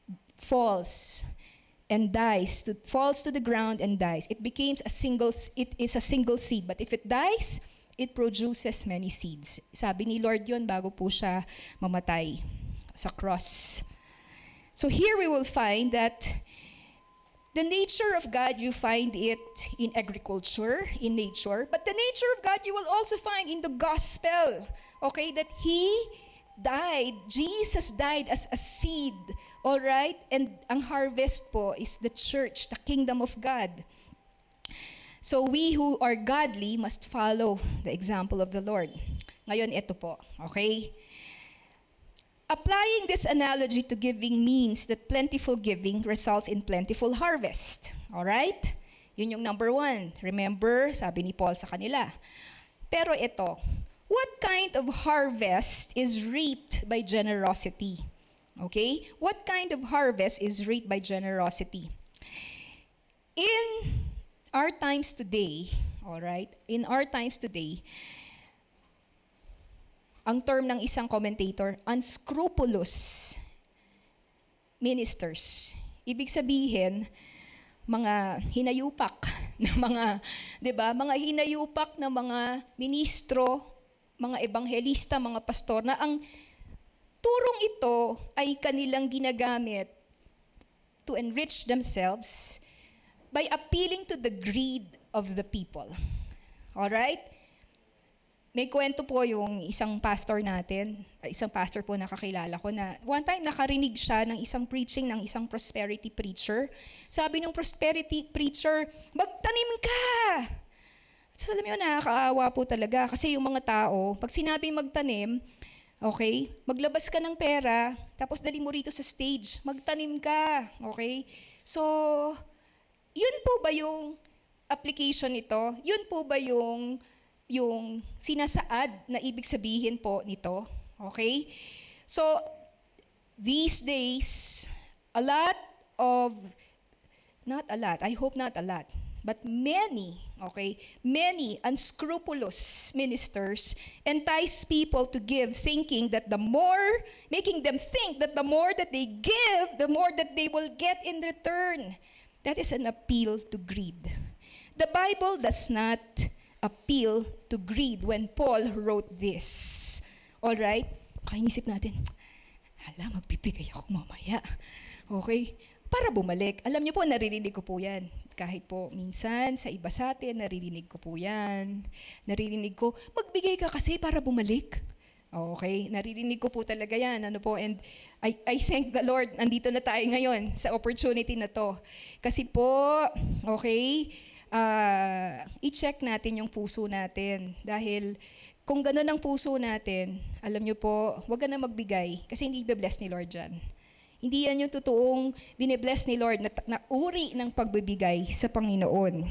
A: falls and dies, to, falls to the ground and dies, it becomes a single. It is a single seed. But if it dies, it produces many seeds. Sabi ni Lord yun bago po siya mamatay sa cross. So here we will find that the nature of God, you find it in agriculture, in nature, but the nature of God you will also find in the gospel. Okay, that He died, Jesus died as a seed, all right? And ang harvest po is the church, the kingdom of God. So we who are godly must follow the example of the Lord. Ngayon, ito po, okay? Applying this analogy to giving means that plentiful giving results in plentiful harvest. All right? Yun yung number one. Remember, sabi ni Paul sa kanila. Pero ito, what kind of harvest is reaped by generosity? Okay? What kind of harvest is reaped by generosity? In our times today, all right, in our times today, ang term ng isang commentator, unscrupulous ministers. Ibig sabihin, mga hinayupak na mga, 'di ba? Mga hinayupak na mga ministro, mga ebanghelista, mga pastor na ang turong ito ay kanilang ginagamit to enrich themselves by appealing to the greed of the people. Alright? May kwento po yung isang pastor natin, isang pastor po na kakilala ko na one time nakarinig siya ng isang preaching ng isang prosperity preacher. Sabi ng prosperity preacher, magtanim ka! So alam mo, nakakaawa po talaga kasi yung mga tao, pag sinabing magtanim, okay, maglabas ka ng pera, tapos dali mo rito sa stage, magtanim ka, okay? So, yun po ba yung application nito? Yun po ba yung yung sinasaad na ibig sabihin po nito? Okay? So, these days, a lot of, not a lot, I hope not a lot, but many, okay, many unscrupulous ministers entice people to give, thinking that the more, making them think that the more that they give, the more that they will get in return. That is an appeal to greed. The Bible does not appeal to greed when Paul wrote this. All right? Kaya inisip natin, hala, magbibigay ako mamaya. Okay? Para bumalik. Alam niyo po, naririnig ko po yan. Kahit po minsan, sa iba sa atin, naririnig ko po yan. Naririnig ko, magbigay ka kasi para bumalik. Okay? Naririnig ko po talaga yan. Ano po? And I, I thank the Lord, nandito na tayo ngayon sa opportunity na to. Kasi po, okay, Uh, i-check natin yung puso natin. Dahil kung gano'n ang puso natin, alam nyo po, huwag ka na magbigay kasi hindi i-bless ni Lord dyan. Hindi yan yung totoong bine-bless ni Lord na, na uri ng pagbibigay sa Panginoon.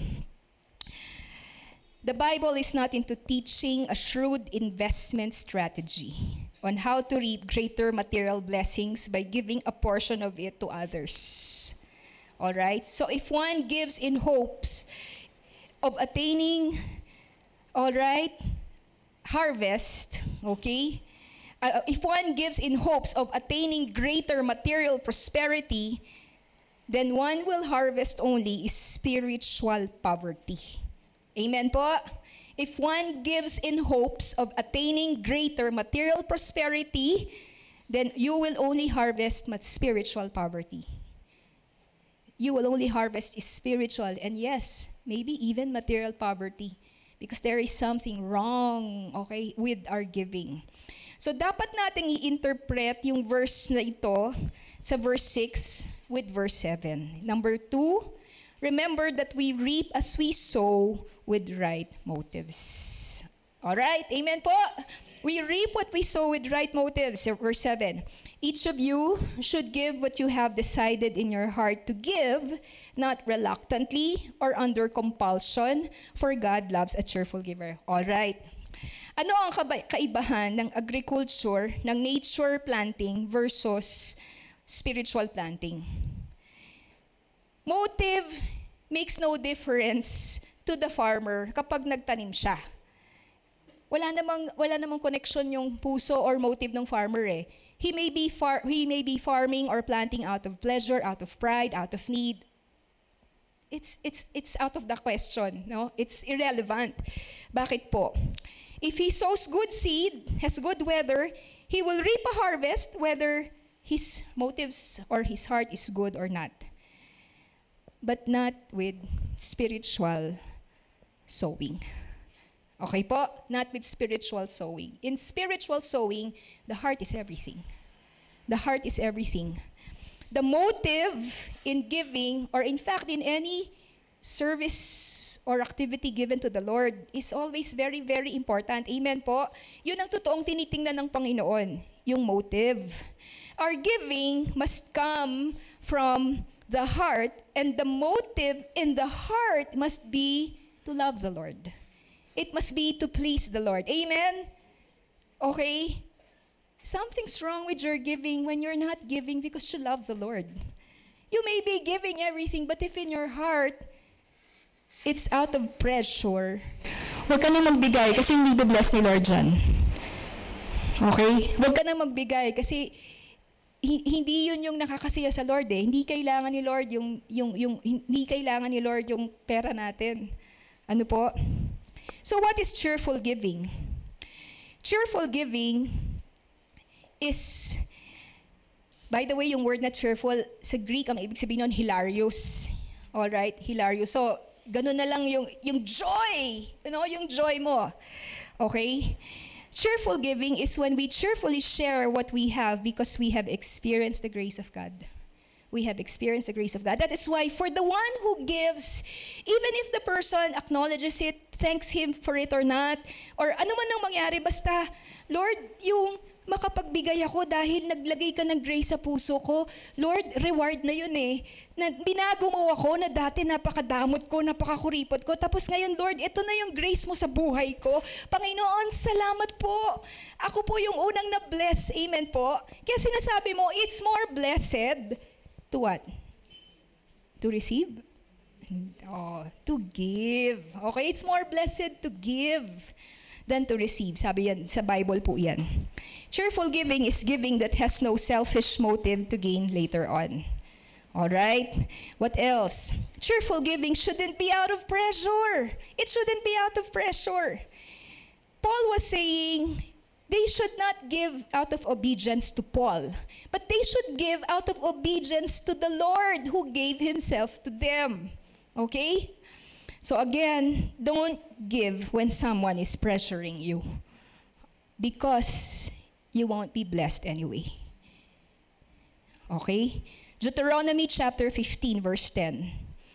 A: The Bible is not into teaching a shrewd investment strategy on how to reap greater material blessings by giving a portion of it to others. All right? So if one gives in hopes of attaining, all right, harvest, okay? Uh, if one gives in hopes of attaining greater material prosperity, then one will harvest only spiritual poverty. Amen po? If one gives in hopes of attaining greater material prosperity, then you will only harvest spiritual poverty. You will only harvest spiritual and yes, maybe even material poverty because there is something wrong, okay, with our giving. So dapat nating i-interpret yung verse na ito sa verse six with verse seven. Number two, remember that we reap as we sow with right motives. All right, amen po? We reap what we sow with right motives. Verse seven. Each of you should give what you have decided in your heart to give, not reluctantly or under compulsion, for God loves a cheerful giver. All right. Ano ang kaibahan ng agriculture, ng nature planting versus spiritual planting? Motive makes no difference to the farmer kapag nagtanim siya. Wala namang wala namang connection yung puso or motive ng farmer eh. He may be far, he may be farming or planting out of pleasure, out of pride, out of need. It's it's it's out of the question, no? It's irrelevant. Bakit po? If he sows good seed, has good weather, he will reap a harvest whether his motives or his heart is good or not. But not with spiritual sowing. Okay po? Not with spiritual sowing. In spiritual sowing, the heart is everything. The heart is everything. The motive in giving, or in fact in any service or activity given to the Lord, is always very, very important. Amen po? Yun ang totoong tinitingnan ng Panginoon, yung motive. Our giving must come from the heart, and the motive in the heart must be to love the Lord. It must be to please the Lord. Amen? Okay? Something's wrong with your giving when you're not giving because you love the Lord. You may be giving everything, but if in your heart, it's out of pressure, huwag ka na magbigay kasi hindi be-bless ni Lord dyan. Okay? Huwag ka na magbigay kasi hindi yun yung nakakasiya sa Lord eh. Hindi kailangan ni Lord yung, yung, yung, hindi kailangan ni Lord yung pera natin. Ano po? So what is cheerful giving? Cheerful giving is, by the way, yung word na cheerful, sa Greek, ang ibig sabihin nun, hilarious. Alright? Hilarious. So, Ganun na lang yung, yung joy. You know, yung joy mo. Okay? Cheerful giving is when we cheerfully share what we have because we have experienced the grace of God. We have experienced the grace of God. That is why for the one who gives, even if the person acknowledges it, thanks Him for it or not, or ano man ang mangyari, basta, Lord, yung makapagbigay ako dahil naglagay ka ng grace sa puso ko, Lord, reward na yun eh. Na, binago mo ako na dati napakadamot ko, napakakuripot ko, tapos ngayon, Lord, ito na yung grace mo sa buhay ko. Panginoon, salamat po. Ako po yung unang na-bless. Amen po. Kaya sinasabi mo, it's more blessed to what? To receive? Oh, to give. Okay, it's more blessed to give than to receive. Sabi yan, sa Bible po yan. Cheerful giving is giving that has no selfish motive to gain later on. All right? What else? Cheerful giving shouldn't be out of pressure. It shouldn't be out of pressure. Paul was saying they should not give out of obedience to Paul, but they should give out of obedience to the Lord who gave Himself to them. Okay? So again, don't give when someone is pressuring you because you won't be blessed anyway. Okay? Deuteronomy chapter fifteen verse ten.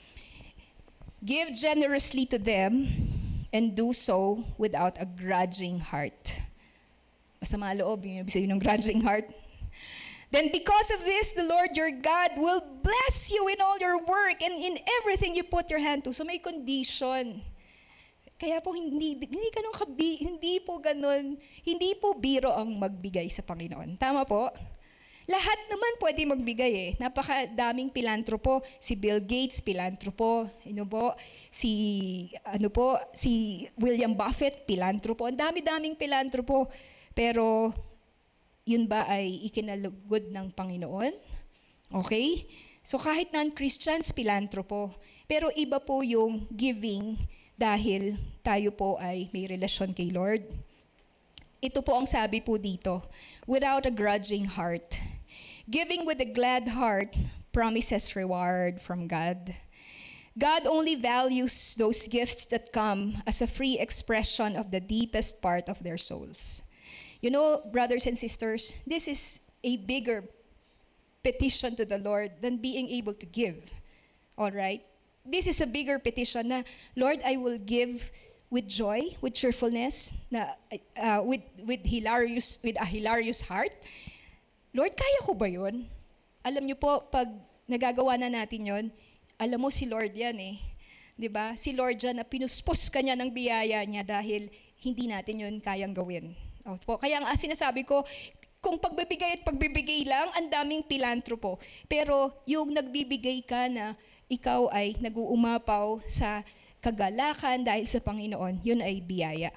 A: Give generously to them and do so without a grudging heart. Masama loob, yun ibig ng grudging heart. Then because of this, the Lord your God will bless you in all your work and in everything you put your hand to. So may condition. Kaya po hindi, hindi ganun kabi, hindi po ganun, hindi po biro ang magbigay sa Panginoon. Tama po? Lahat naman pwede magbigay eh. Napakadaming pilantropo. Si Bill Gates, pilantropo. Ano po? Si, ano po? Si William Buffett, pilantropo. Ang dami-daming pilantropo. Pero yun ba ay ikinalugod ng Panginoon? Okay? So kahit non-Christians, pilantropo. Pero iba po yung giving dahil tayo po ay may relasyon kay Lord. Ito po ang sabi po dito, without a grudging heart. Giving with a glad heart promises reward from God. God only values those gifts that come as a free expression of the deepest part of their souls. You know, brothers and sisters, this is a bigger petition to the Lord than being able to give. All right? This is a bigger petition na, Lord, I will give with joy, with cheerfulness, na, uh, with, with, hilarious, with a hilarious heart. Lord, kaya ko ba yun? Alam niyo po, pag nagagawa na natin yon, alam mo si Lord yan eh. 'Di ba? Si Lord yan na pinuspos ka niya ng biyaya niya dahil hindi natin yun kayang gawin. Po. Kaya nga sinasabi ko, kung pagbibigay at pagbibigay lang, ang daming pilantropo. Pero yung nagbibigay ka na ikaw ay nag-uumapaw sa kagalakan dahil sa Panginoon, yun ay biyaya.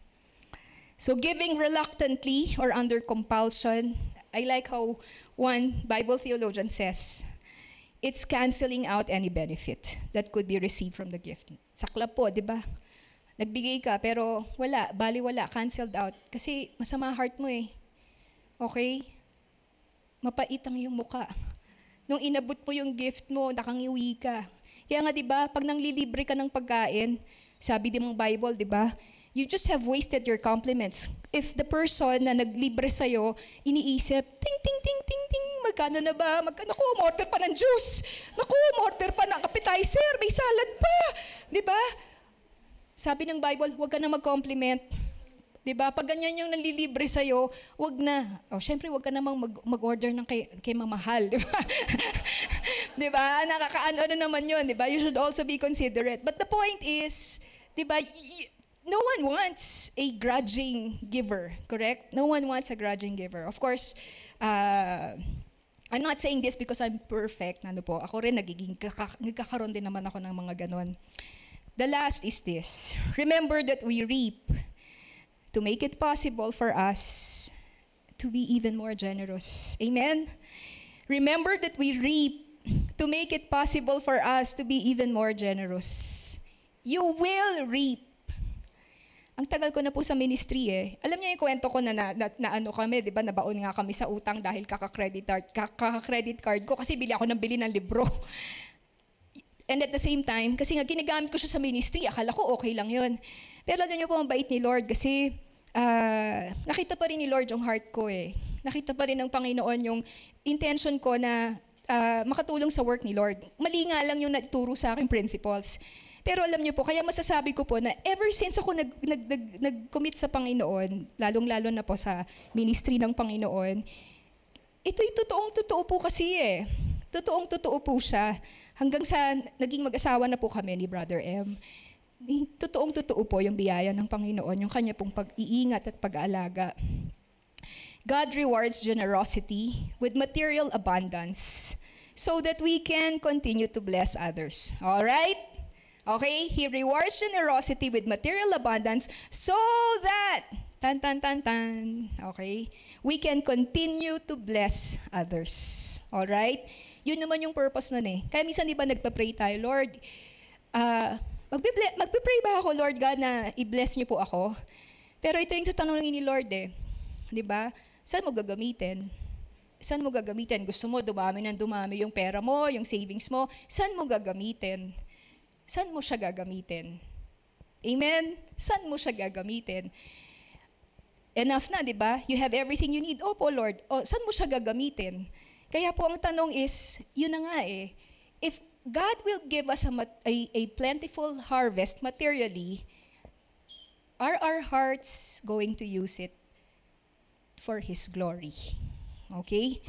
A: So giving reluctantly or under compulsion, I like how one Bible theologian says, it's canceling out any benefit that could be received from the gift. Sakla po, di ba? Nagbigay ka, pero wala, bali wala, canceled out. Kasi masama heart mo eh. Okay? Mapait ang iyong muka. Nung inabot mo yung gift mo, nakangiwi ka. Kaya nga, di ba, pag nanglilibre ka ng pagkain, sabi din mong Bible, di ba, you just have wasted your compliments. If the person na naglibre sa'yo, iniisip, ting, ting, ting, ting, ting, magkano na ba? Mag- Naku, umorder pa ng juice. Naku, umorder pa ng appetizer. May salad pa. Di ba? Sabi ng Bible, huwag ka na mag-compliment. Diba? Pag ganyan yung nalilibre sa'yo, huwag na. O, syempre, huwag ka namang mag- mag-order ng kay, kay mamahal. Diba? Diba? Nakakaano naman yun. Diba? You should also be considerate. But the point is, diba, y- no one wants a grudging giver. Correct? No one wants a grudging giver. Of course, uh, I'm not saying this because I'm perfect. Ano po, ako rin, nagiging, nagkakaroon din naman ako ng mga ganon. The last is this. Remember that we reap to make it possible for us to be even more generous. Amen? Remember that we reap to make it possible for us to be even more generous. You will reap. Ang tagal ko na po sa ministry eh. Alam niyo yung kwento ko na, na, na, na ano kami, di ba, nabaon nga kami sa utang dahil kaka-credit card, kaka-credit card ko kasi bili ako ng bili ng libro. And at the same time, kasi nga ginagamit ko siya sa ministry, akala ko okay lang yun. Pero alam niyo po, ang bait ni Lord kasi uh, nakita pa rin ni Lord yung heart ko eh. Nakita pa rin ng Panginoon yung intention ko na uh, makatulong sa work ni Lord. Mali nga lang yung nagturo sa aking principles. Pero alam niyo po, kaya masasabi ko po na ever since ako nag, nag, nag, nag-commit sa Panginoon, lalong-lalo na po sa ministry ng Panginoon, ito'y totoong-totoo po kasi eh. Totoong-totoo po siya. Hanggang sa naging mag-asawa na po kami ni Brother M. Totoong-totoo po yung biyaya ng Panginoon, yung kanya pong pag-iingat at pag-aalaga. God rewards generosity with material abundance so that we can continue to bless others. All right? Okay? He rewards generosity with material abundance so that, tan, tan, tan, tan, okay, we can continue to bless others. All right? Yun naman yung purpose nun eh. Kaya minsan di ba nagpa-pray tayo, Lord, uh, magpe- magpe-pray ba ako, Lord God, na i-bless niyo po ako? Pero ito yung tatanungin ni Lord eh. Di ba? Saan mo gagamitin? Saan mo gagamitin? Gusto mo dumami ng dumami yung pera mo, yung savings mo. Saan mo gagamitin? Saan mo siya gagamitin? Amen? Saan mo siya gagamitin? Enough na, di ba? You have everything you need. Opo, Lord. O, saan mo siya gagamitin? Kaya po ang tanong is, yun na nga eh, if God will give us a, a, a plentiful harvest materially, are our hearts going to use it for His glory? Okay?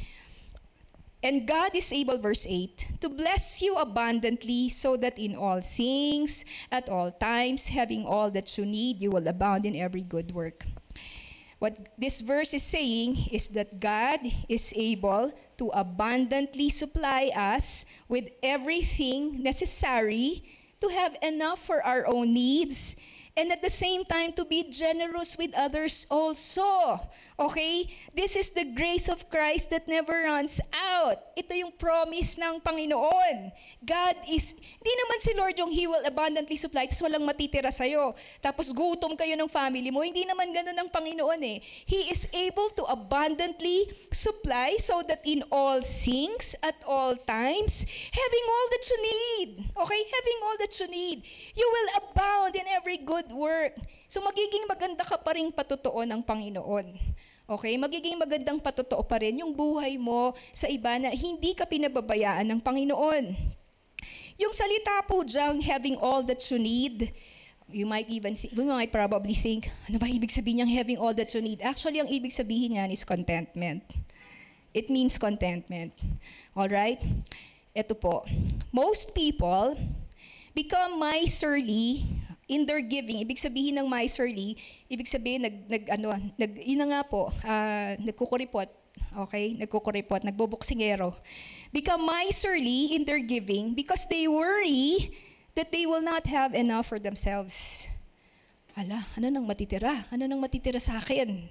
A: And God is able, verse eight, to bless you abundantly so that in all things, at all times, having all that you need, you will abound in every good work. What this verse is saying is that God is able to abundantly supply us with everything necessary to have enough for our own needs and at the same time to be generous with others also. Okay? This is the grace of Christ that never runs out. Ito yung promise ng Panginoon. God is, hindi naman si Lord yung He will abundantly supply tapos walang matitira sa'yo. Tapos gutom kayo ng family mo. Hindi naman ganun ang Panginoon eh. He is able to abundantly supply so that in all things, at all times, having all that you need. Okay? Having all that you need. You will abound in every good work. So magiging maganda ka pa rin patotoo ng Panginoon. Okay? Magiging magandang patotoo pa rin yung buhay mo sa iba na hindi ka pinababayaan ng Panginoon. Yung salita po dyan, having all that you need, you might even think, you might probably think, ano ba ibig sabihin niyang having all that you need? Actually, ang ibig sabihin niyan is contentment. It means contentment. Alright? Ito po. Most people become miserly in their giving. Ibig sabihin ng miserly, ibig sabihin nag nag ano, nag yun na nga po, uh, nagkukuripot. Okay? Nagkukuripot, nagboboksingero. Become miserly in their giving because they worry that they will not have enough for themselves. Ala, ano nang matitira? Ano nang matitira sa akin?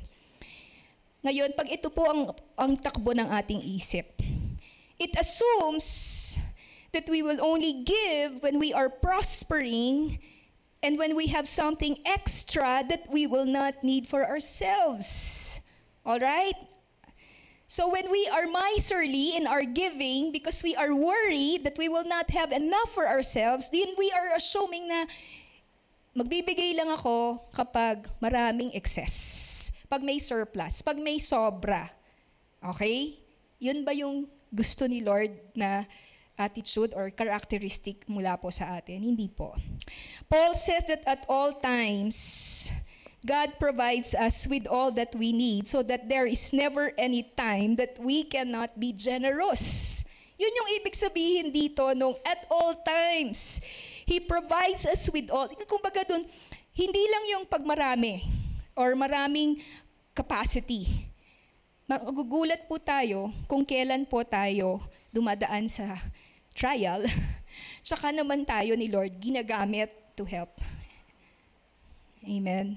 A: Ngayon, pag ito po ang ang takbo ng ating isip, it assumes that we will only give when we are prospering and when we have something extra that we will not need for ourselves. All right? So when we are miserly in our giving because we are worried that we will not have enough for ourselves, then we are assuming na magbibigay lang ako kapag maraming excess, pag may surplus, pag may sobra. Okay? Yun ba yung gusto ni Lord na attitude or characteristic mula po sa atin? Hindi po. Paul says that at all times, God provides us with all that we need so that there is never any time that we cannot be generous. Yun yung ibig sabihin dito nung at all times. He provides us with all. Kumbaga dun, hindi lang yung pagmarami or maraming capacity. Magugulat po tayo kung kailan po tayo dumadaan sa trial, tsaka naman tayo ni Lord ginagamit to help. Amen.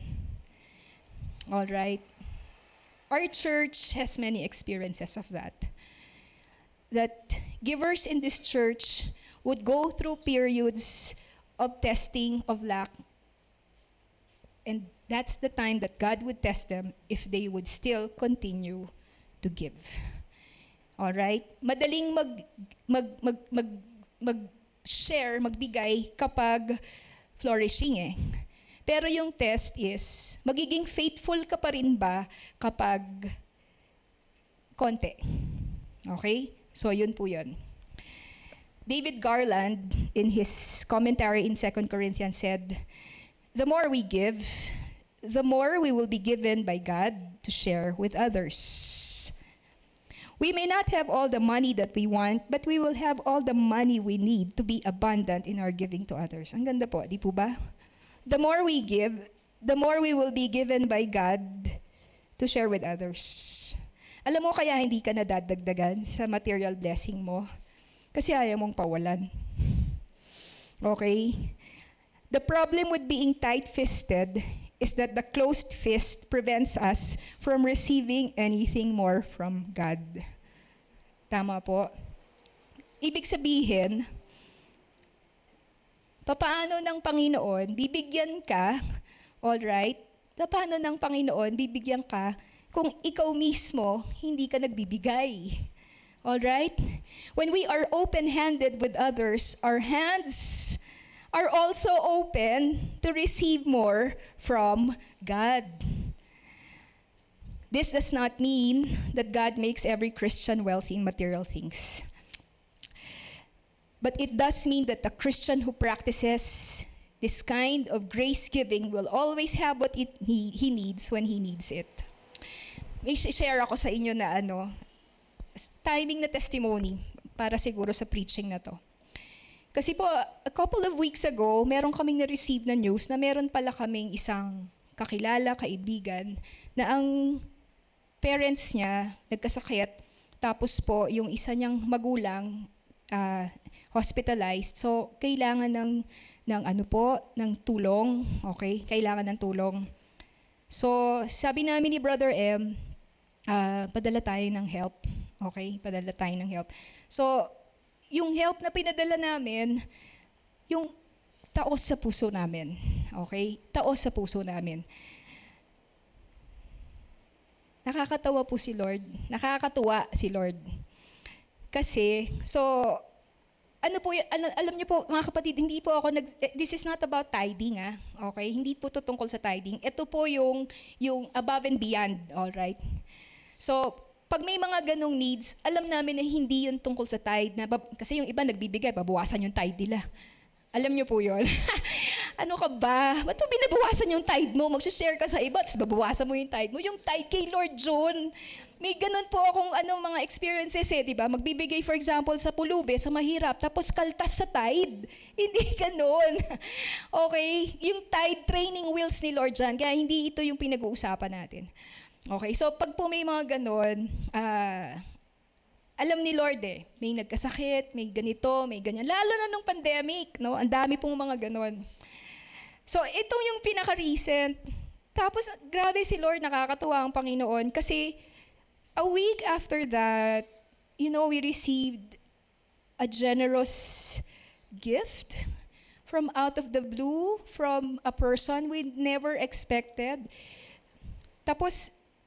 A: All right. Our church has many experiences of that. That givers in this church would go through periods of testing, of lack, and that's the time that God would test them if they would still continue to give. All right? Madaling mag mag mag mag, mag mag-share, magbigay kapag flourishing eh. Pero yung test is, magiging faithful ka pa rin ba kapag konti? Okay? So yun po yun. David Garland, in his commentary in Second Corinthians said, the more we give, the more we will be given by God to share with others. We may not have all the money that we want, but we will have all the money we need to be abundant in our giving to others. Ang ganda po, di po ba? The more we give, the more we will be given by God to share with others. Alam mo kaya hindi ka nadadagdagan sa material blessing mo? Kasi ayaw mong pawalan. Okay? The problem with being tight-fisted is that the closed fist prevents us from receiving anything more from God. Tama po. Ibig sabihin, papaano ng Panginoon, bibigyan ka, alright, papaano ng Panginoon, bibigyan ka kung ikaw mismo hindi ka nagbibigay. Alright? When we are open-handed with others, our hands are also open to receive more from God. This does not mean that God makes every Christian wealthy in material things. But it does mean that the Christian who practices this kind of grace-giving will always have what it, he, he needs when he needs it. May share ako sa inyo na ano, timing na testimony para siguro sa preaching na to. Kasi po, a couple of weeks ago, meron kaming na-receive na news na meron pala kaming isang kakilala, kaibigan, na ang parents niya nagkasakit, tapos po yung isa niyang magulang uh, hospitalized. So, kailangan ng, ng ano po, ng tulong, okay? Kailangan ng tulong. So, sabi namin ni Brother M, uh, padala tayo ng help, okay? Padala tayo ng help. So, yung help na pinadala namin, yung taos sa puso namin. Okay? Taos sa puso namin. Nakakatawa po si Lord. Nakakatuwa si Lord. Kasi, so, ano po, ano, alam niyo po, mga kapatid, hindi po ako nag, this is not about tithing, ah. Okay? Hindi po to tungkol sa tithing. Ito po yung, yung above and beyond, alright? So, pag may mga ganong needs, alam namin na hindi yun tungkol sa tithe. Na, kasi yung iba nagbibigay, babawasan yung tithe nila. Alam niyo po yun? Ano ka ba? Ba't mo binabawasan yung tithe mo? Mag-share ka sa iba, tapos babawasan mo yung tithe mo. Yung tithe kay Lord John. May ganun po akong ano, mga experiences eh, di ba? Magbibigay, for example, sa pulube, sa mahirap, tapos kaltas sa tithe. Hindi ganun. Okay? Yung tithe training wheels ni Lord John, kaya hindi ito yung pinag-uusapan natin. Okay, so pag po may mga ganon, uh, alam ni Lord eh, may nagkasakit, may ganito, may ganyan. Lalo na nung pandemic, no? Ang dami pong mga ganon. So ito yung pinaka-recent. Tapos grabe si Lord, nakakatuwa ang Panginoon kasi a week after that, you know, we received a generous gift from out of the blue, from a person we never expected. Tapos,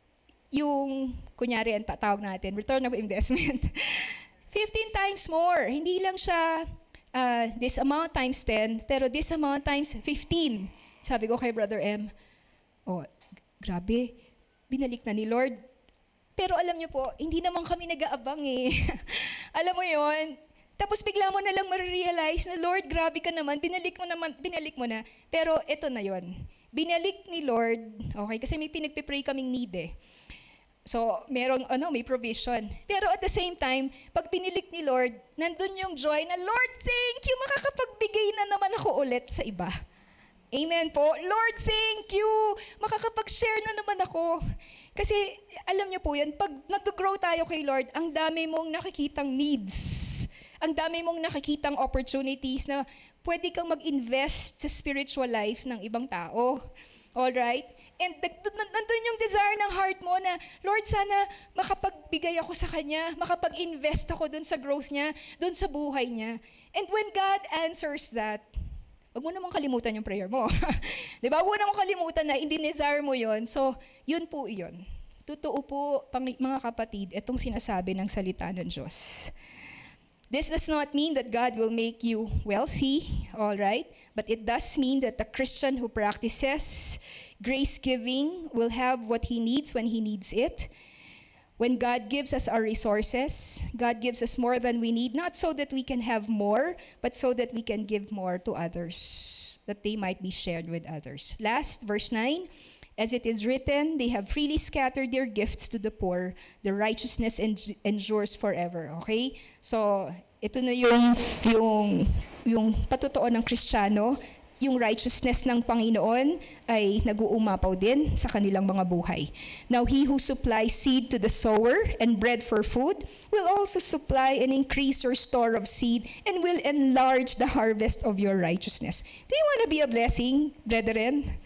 A: yung, kunyari, ang tawag natin, return of investment, fifteen times more. Hindi lang siya uh, this amount times ten, pero this amount times fifteen. Sabi ko kay Brother M, oh, grabe, binalik na ni Lord. Pero alam niyo po, hindi naman kami nag-aabang eh. Alam mo yon. Tapos bigla mo na lang marirealize na, Lord, grabe ka naman, binalik mo naman, binalik mo na. Pero ito na yon. Binalik ni Lord, okay, kasi may pinagpipray kaming need eh. So, merong, ano, may provision. Pero at the same time, pag pinilik ni Lord, nandun yung joy na, Lord, thank you, makakapagbigay na naman ako ulit sa iba. Amen po. Lord, thank you, makakapag-share na naman ako. Kasi, alam niyo po yan, pag nag-grow tayo kay Lord, ang dami mong nakikitang needs. Ang dami mong nakikitang opportunities na pwede kang mag-invest sa spiritual life ng ibang tao. Alright? And nandun yung desire ng heart mo na, Lord, sana makapagbigay ako sa Kanya, makapag-invest ako dun sa growth niya, dun sa buhay niya. And when God answers that, wag mo namang kalimutan yung prayer mo. Di ba? Wag mo namang kalimutan na hindi-desire mo yon. So, yun po yun. Totoo po, pang, mga kapatid, itong sinasabi ng salita ng Diyos. This does not mean that God will make you wealthy, all right? But it does mean that the Christian who practices grace giving will have what he needs when he needs it. When God gives us our resources, God gives us more than we need, not so that we can have more, but so that we can give more to others, that they might be shared with others. Last, verse nine, as it is written, they have freely scattered their gifts to the poor. The righteousness en- endures forever. Okay? So, ito na yung, yung, yung patotoo ng Kristiyano. Yung righteousness ng Panginoon ay nag-uumapaw din sa kanilang mga buhay. Now, He who supplies seed to the sower and bread for food will also supply and increase your store of seed and will enlarge the harvest of your righteousness. Do you want to be a blessing, brethren?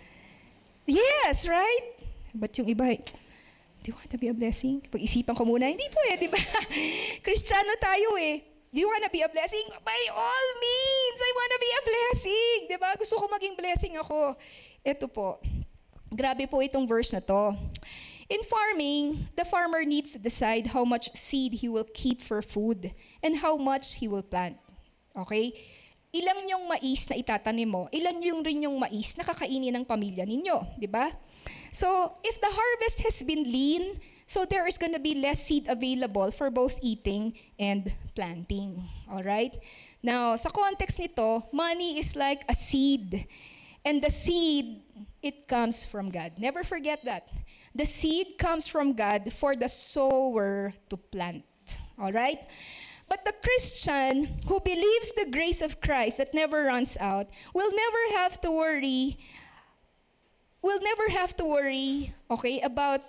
A: Yes, right? But yung iba, do you want to be a blessing? Pag-isipan ko muna, hindi po eh, di ba? Kristiyano tayo eh. Do you want to be a blessing? By all means, I want to be a blessing. Di ba? Gusto ko maging blessing ako. Ito po. Grabe po itong verse na to. In farming, the farmer needs to decide how much seed he will keep for food and how much he will plant. Okay? Ilan yung mais na itatanim mo, ilan yung rin yung mais na kakainin ng pamilya ninyo, di ba? So, if the harvest has been lean, so there is going to be less seed available for both eating and planting. All right? Now, sa context nito, money is like a seed. And the seed, it comes from God. Never forget that. The seed comes from God for the sower to plant. All right? But the Christian who believes the grace of Christ that never runs out will never have to worry, will never have to worry, okay, about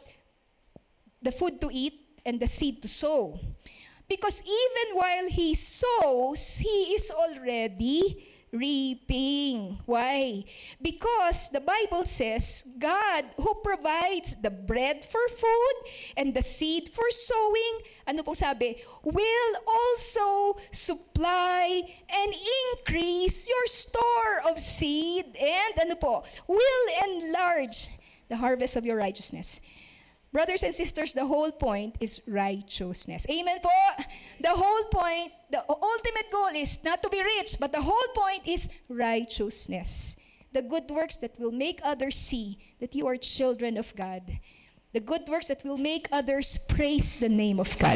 A: the food to eat and the seed to sow. Because even while he sows, he is already reaping. Why? Because the Bible says, God who provides the bread for food and the seed for sowing, ano pong sabi? Will also supply and increase your store of seed and ano po? Will enlarge the harvest of your righteousness. Brothers and sisters, the whole point is righteousness. Amen po? The whole point, the ultimate goal is not to be rich, but the whole point is righteousness. The good works that will make others see that you are children of God. The good works that will make others praise the name of God.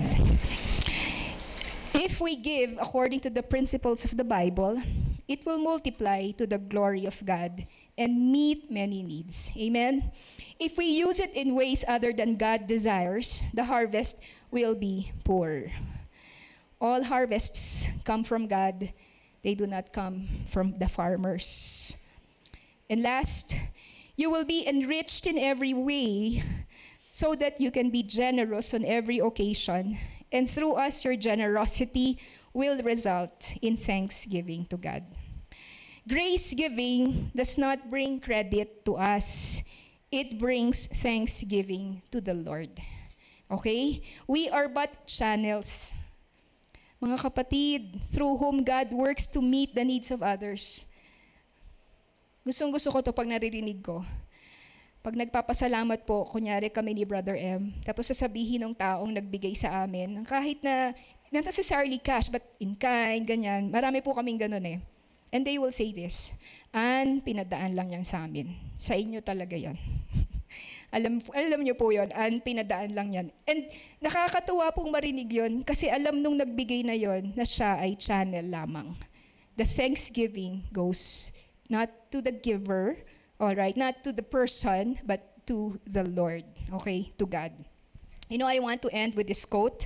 A: If we give according to the principles of the Bible, it will multiply to the glory of God and meet many needs. Amen? If we use it in ways other than God desires, the harvest will be poor. All harvests come from God. They do not come from the farmers. And last, you will be enriched in every way so that you can be generous on every occasion. And through us, your generosity will result in thanksgiving to God. Grace giving does not bring credit to us. It brings thanksgiving to the Lord. Okay? We are but channels. Mga kapatid, through whom God works to meet the needs of others. Gustong-gusto ko to pag naririnig ko. Pag nagpapasalamat po, kunyari kami ni Brother M, tapos sasabihin ng taong nagbigay sa amin, kahit na not necessarily cash, but in kind, ganyan. Marami po kaming ganun eh. And they will say this, Ann, pinadaan lang yan sa amin. Sa inyo talaga yan. alam, alam niyo po yun, Ann, pinadaan lang yan. And nakakatuwa pong marinig yun kasi alam nung nagbigay na yon na siya ay channel lamang. The thanksgiving goes not to the giver, all right, not to the person, but to the Lord, okay, to God. You know, I want to end with this quote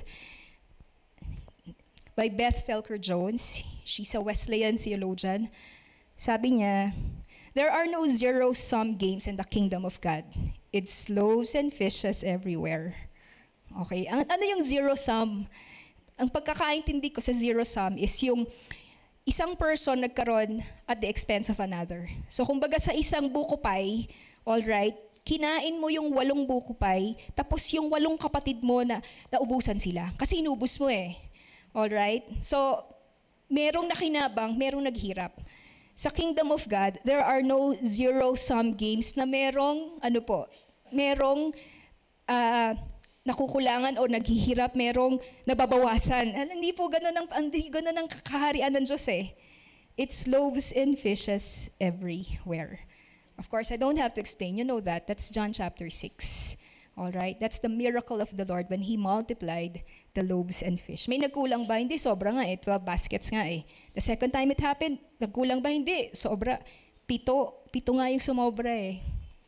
A: by Beth Felker Jones. She's a Wesleyan theologian. Sabi niya, there are no zero-sum games in the kingdom of God. It's loaves and fishes everywhere. Okay, ang, ano yung zero-sum? Ang pagkakaintindi ko sa zero-sum is yung isang person nagkaroon at the expense of another. So kumbaga sa isang buko pie, all right, kinain mo yung walong buko pie, tapos yung walong kapatid mo na naubusan sila. Kasi inubos mo eh. All right? So, merong nakinabang, merong naghirap. Sa kingdom of God, there are no zero-sum games na merong, ano po, merong uh, nakukulangan o naghihirap, merong nababawasan. Al- Hindi po ganun ang, hindi ganun ang kaharian ng Diyos eh. It's loaves and fishes everywhere. Of course, I don't have to explain. You know that. That's John chapter six. All right? That's the miracle of the Lord when He multiplied the loaves and fish. May nagkulang ba? Hindi, sobra nga eh. twelve baskets nga eh. The second time it happened, nagkulang ba? Hindi, sobra. Pito. Pito nga yung sumobra eh.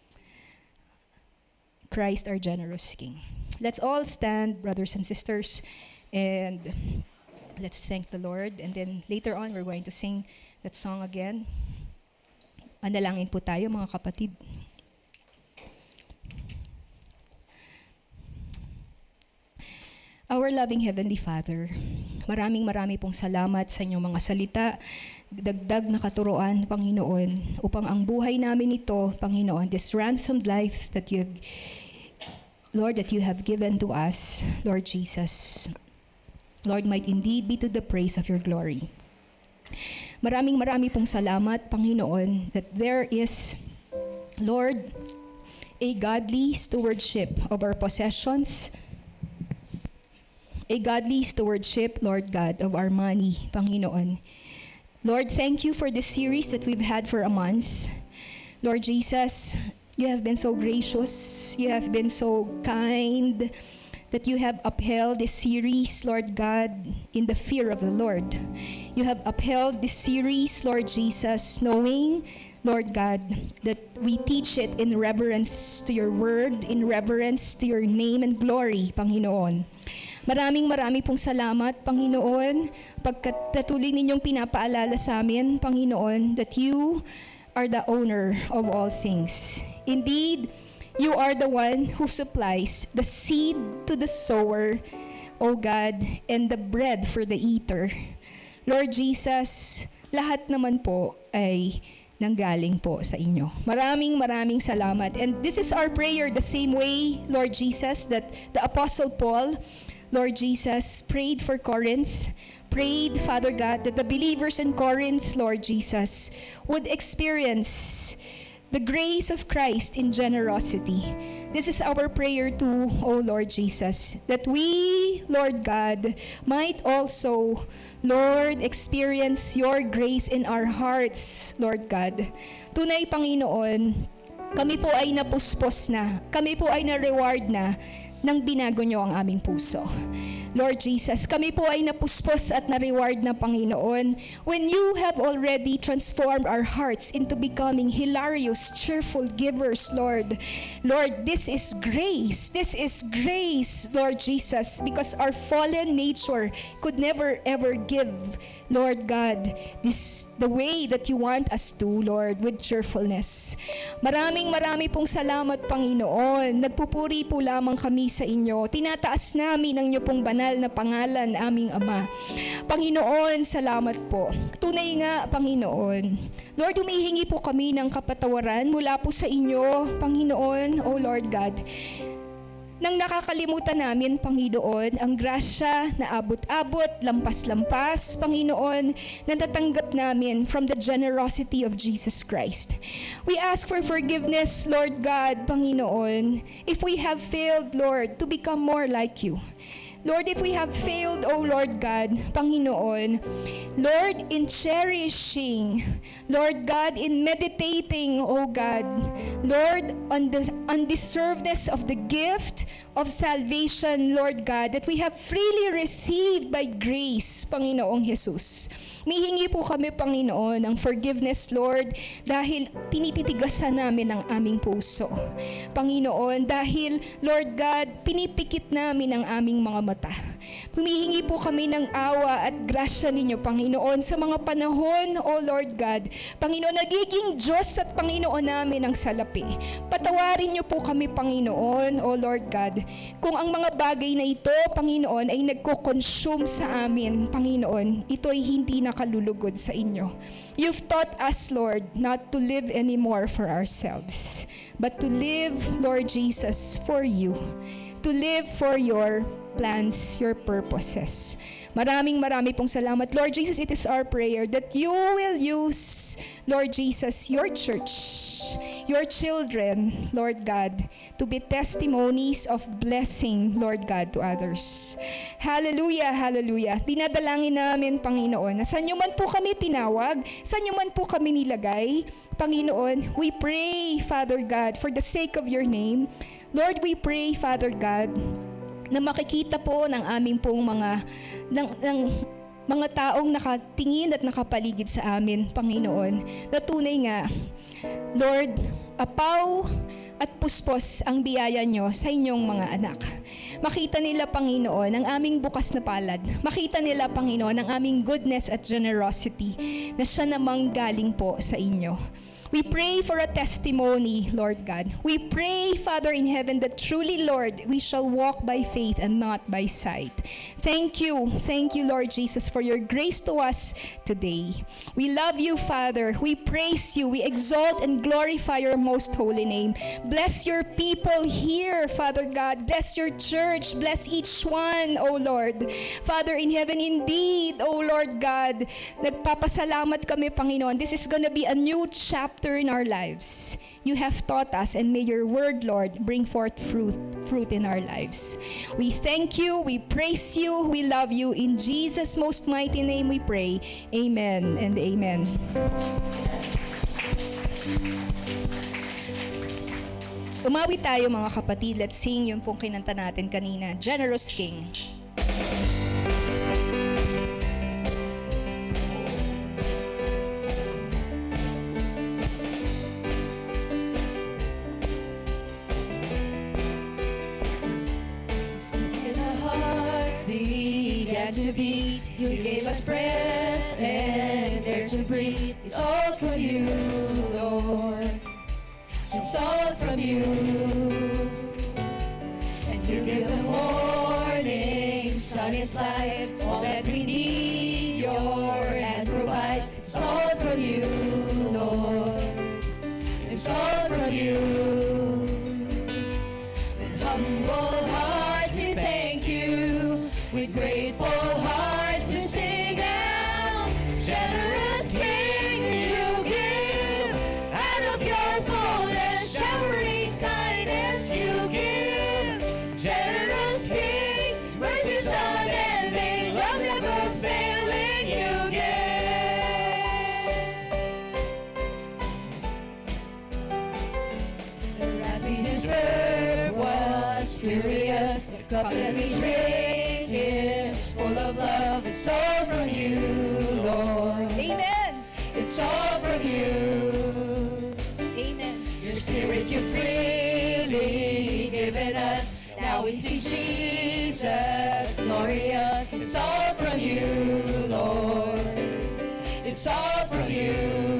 A: Christ our generous King. Let's all stand, brothers and sisters, and let's thank the Lord. And then later on, we're going to sing that song again. Manalangin po tayo, mga kapatid. Our loving Heavenly Father, maraming marami pong salamat sa inyong mga salita, dagdag na katuruan, Panginoon, upang ang buhay namin ito, Panginoon, this ransomed life that you have, Lord, that you have given to us, Lord Jesus, Lord, might indeed be to the praise of your glory. Maraming marami pong salamat, Panginoon, that there is, Lord, a godly stewardship of our possessions, a godly stewardship, Lord God, of our money, Panginoon. Lord, thank you for this series that we've had for a month. Lord Jesus, you have been so gracious, you have been so kind, that you have upheld this series, Lord God, in the fear of the Lord. You have upheld this series, Lord Jesus, knowing, Lord God, that we teach it in reverence to your word, in reverence to your name and glory, Panginoon. Maraming marami pong salamat, Panginoon, pagkat patuloy ninyong pinapaalala sa amin, Panginoon, that you are the owner of all things. Indeed, you are the one who supplies the seed to the sower, O God, and the bread for the eater. Lord Jesus, lahat naman po ay nanggaling po sa inyo. Maraming maraming salamat. And this is our prayer the same way, Lord Jesus, that the Apostle Paul, Lord Jesus, prayed for Corinth, prayed, Father God, that the believers in Corinth, Lord Jesus, would experience the grace of Christ in generosity. This is our prayer too, O Lord Jesus, that we, Lord God, might also, Lord, experience your grace in our hearts, Lord God. Tunay, Panginoon, kami po ay napuspos na, kami po ay na-reward na nang binago niyo ang aming puso. Lord Jesus, kami po ay napuspos at na-reward na, Panginoon, when you have already transformed our hearts into becoming hilarious, cheerful givers, Lord. Lord, this is grace. This is grace, Lord Jesus, because our fallen nature could never ever give, Lord God, this the way that you want us to, Lord, with cheerfulness. Maraming marami pong salamat, Panginoon. Nagpupuri po lamang kami sa inyo. Tinataas namin ang inyo pong banal na pangalan, aming Ama. Panginoon, salamat po. Tunay nga, Panginoon. Lord, humihingi po kami ng kapatawaran mula po sa inyo, Panginoon, O Lord God. Nang nakakalimutan namin, Panginoon, ang grasya na abot-abot, lampas-lampas, Panginoon, na natanggap namin from the generosity of Jesus Christ. We ask for forgiveness, Lord God, Panginoon, if we have failed, Lord, to become more like you. Lord, if we have failed, O Lord God, Panginoon, Lord, in cherishing, Lord God, in meditating, O God, Lord, on the undeservedness of the gift of salvation, Lord God, that we have freely received by grace, Panginoong Jesus. Mihingi po kami, Panginoon, ng forgiveness, Lord, dahil tinititigasan namin ang aming puso. Panginoon, dahil, Lord God, pinipikit namin ang aming mga mata. Humihingi po kami ng awa at grasya ninyo, Panginoon, sa mga panahon, O Lord God. Panginoon, nagiging Diyos at Panginoon namin ang salapi. Patawarin niyo po kami, Panginoon, O Lord God, kung ang mga bagay na ito, Panginoon, ay nagko-consume sa amin, Panginoon, ito ay hindi nakalulugod sa inyo. You've taught us, Lord, not to live anymore for ourselves, but to live, Lord Jesus, for you. To live for your plans, your purposes. Maraming marami pong salamat. Lord Jesus, it is our prayer that you will use, Lord Jesus, your church, your children, Lord God, to be testimonies of blessing, Lord God, to others. Hallelujah, hallelujah. Dinadalangin namin, Panginoon, na saan nyo man po kami tinawag, saan nyo man po kami nilagay, Panginoon, we pray, Father God, for the sake of your name. Lord, we pray, Father God, na makikita po ng aming pong mga ng, ng mga taong nakatingin at nakapaligid sa amin, Panginoon, na tunay nga, Lord, apaw at puspos ang biyaya nyo sa inyong mga anak. Makita nila, Panginoon, ang aming bukas na palad. Makita nila, Panginoon, ang aming goodness at generosity na siya namang galing po sa inyo. We pray for a testimony, Lord God. We pray, Father in heaven, that truly, Lord, we shall walk by faith and not by sight. Thank you. Thank you, Lord Jesus, for your grace to us today. We love you, Father. We praise you. We exalt and glorify your most holy name. Bless your people here, Father God. Bless your church. Bless each one, O Lord. Father in heaven, indeed, O Lord God, nagpapasalamat kami, Panginoon. This is gonna be a new chapter in our lives. You have taught us, and may your word, Lord, bring forth fruit, fruit in our lives. We thank you, we praise you, we love you. In Jesus' most mighty name we pray. Amen and amen. Umawi tayo, mga kapatid. Let's sing yung pong kinanta natin kanina, Generous King.
B: Began to beat, you gave us breath and air to breathe. It's all from you, Lord. It's all from you. And you give the morning sun its light. All that we need, your hand provides. It's all from you, Lord. It's all from you. With humble hearts we thank you. With grateful hearts we sing out, generous King, you give out of your fullness, showering kindness you give. Generous King, mercy's unending, love never failing you give. The wrath we deserved was furious, the cup that we drink is full of love. It's all from you, Lord.
A: Amen.
B: It's all from you.
A: Amen.
B: Your spirit you freely given us. Now we see Jesus glorious. It's all from you, Lord. It's all from you.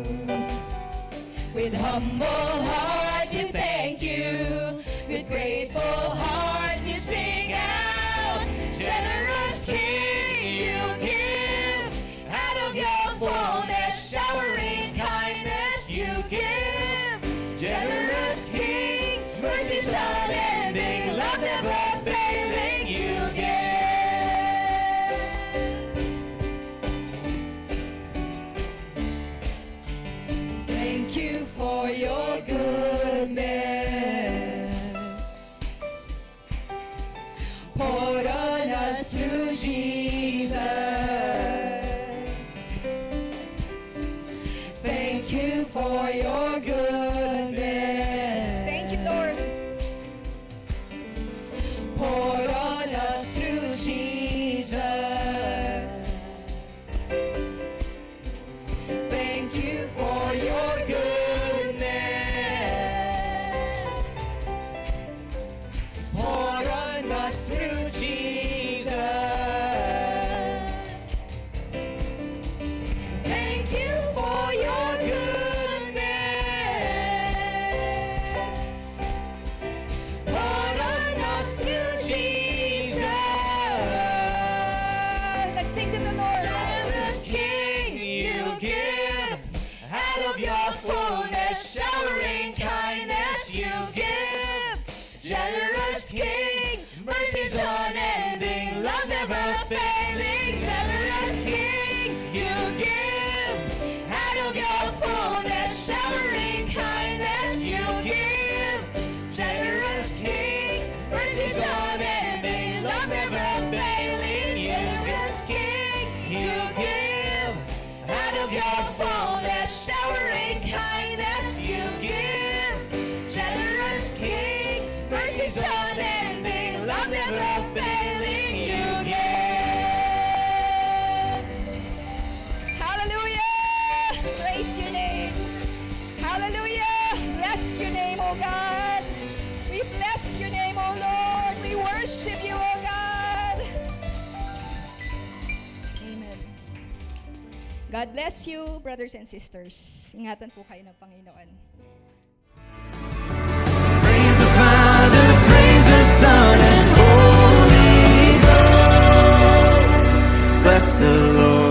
B: With humble hearts we thank you. With grateful hearts you sing out, generous King, you give out of your fullness, showering kindness you give. Generous King, mercy's unending, love never failing you give. Thank you for your goodness, poured on us through Jesus. Thank you for your goodness.
A: Thank you, Lord.
B: Poured on us through Jesus. Thank you for your goodness. Poured on us through Jesus. Thank you for your goodness. Poured on us through Jesus.
A: Let's sing to the Lord.
B: Generous King, you give out of your fullness, showering kindness you give. Generous King, mercy's on
A: God bless you, brothers and sisters. Ingatan po kayo ng Panginoon.
C: Praise the Father, praise the Son, and Holy Ghost. Bless the Lord.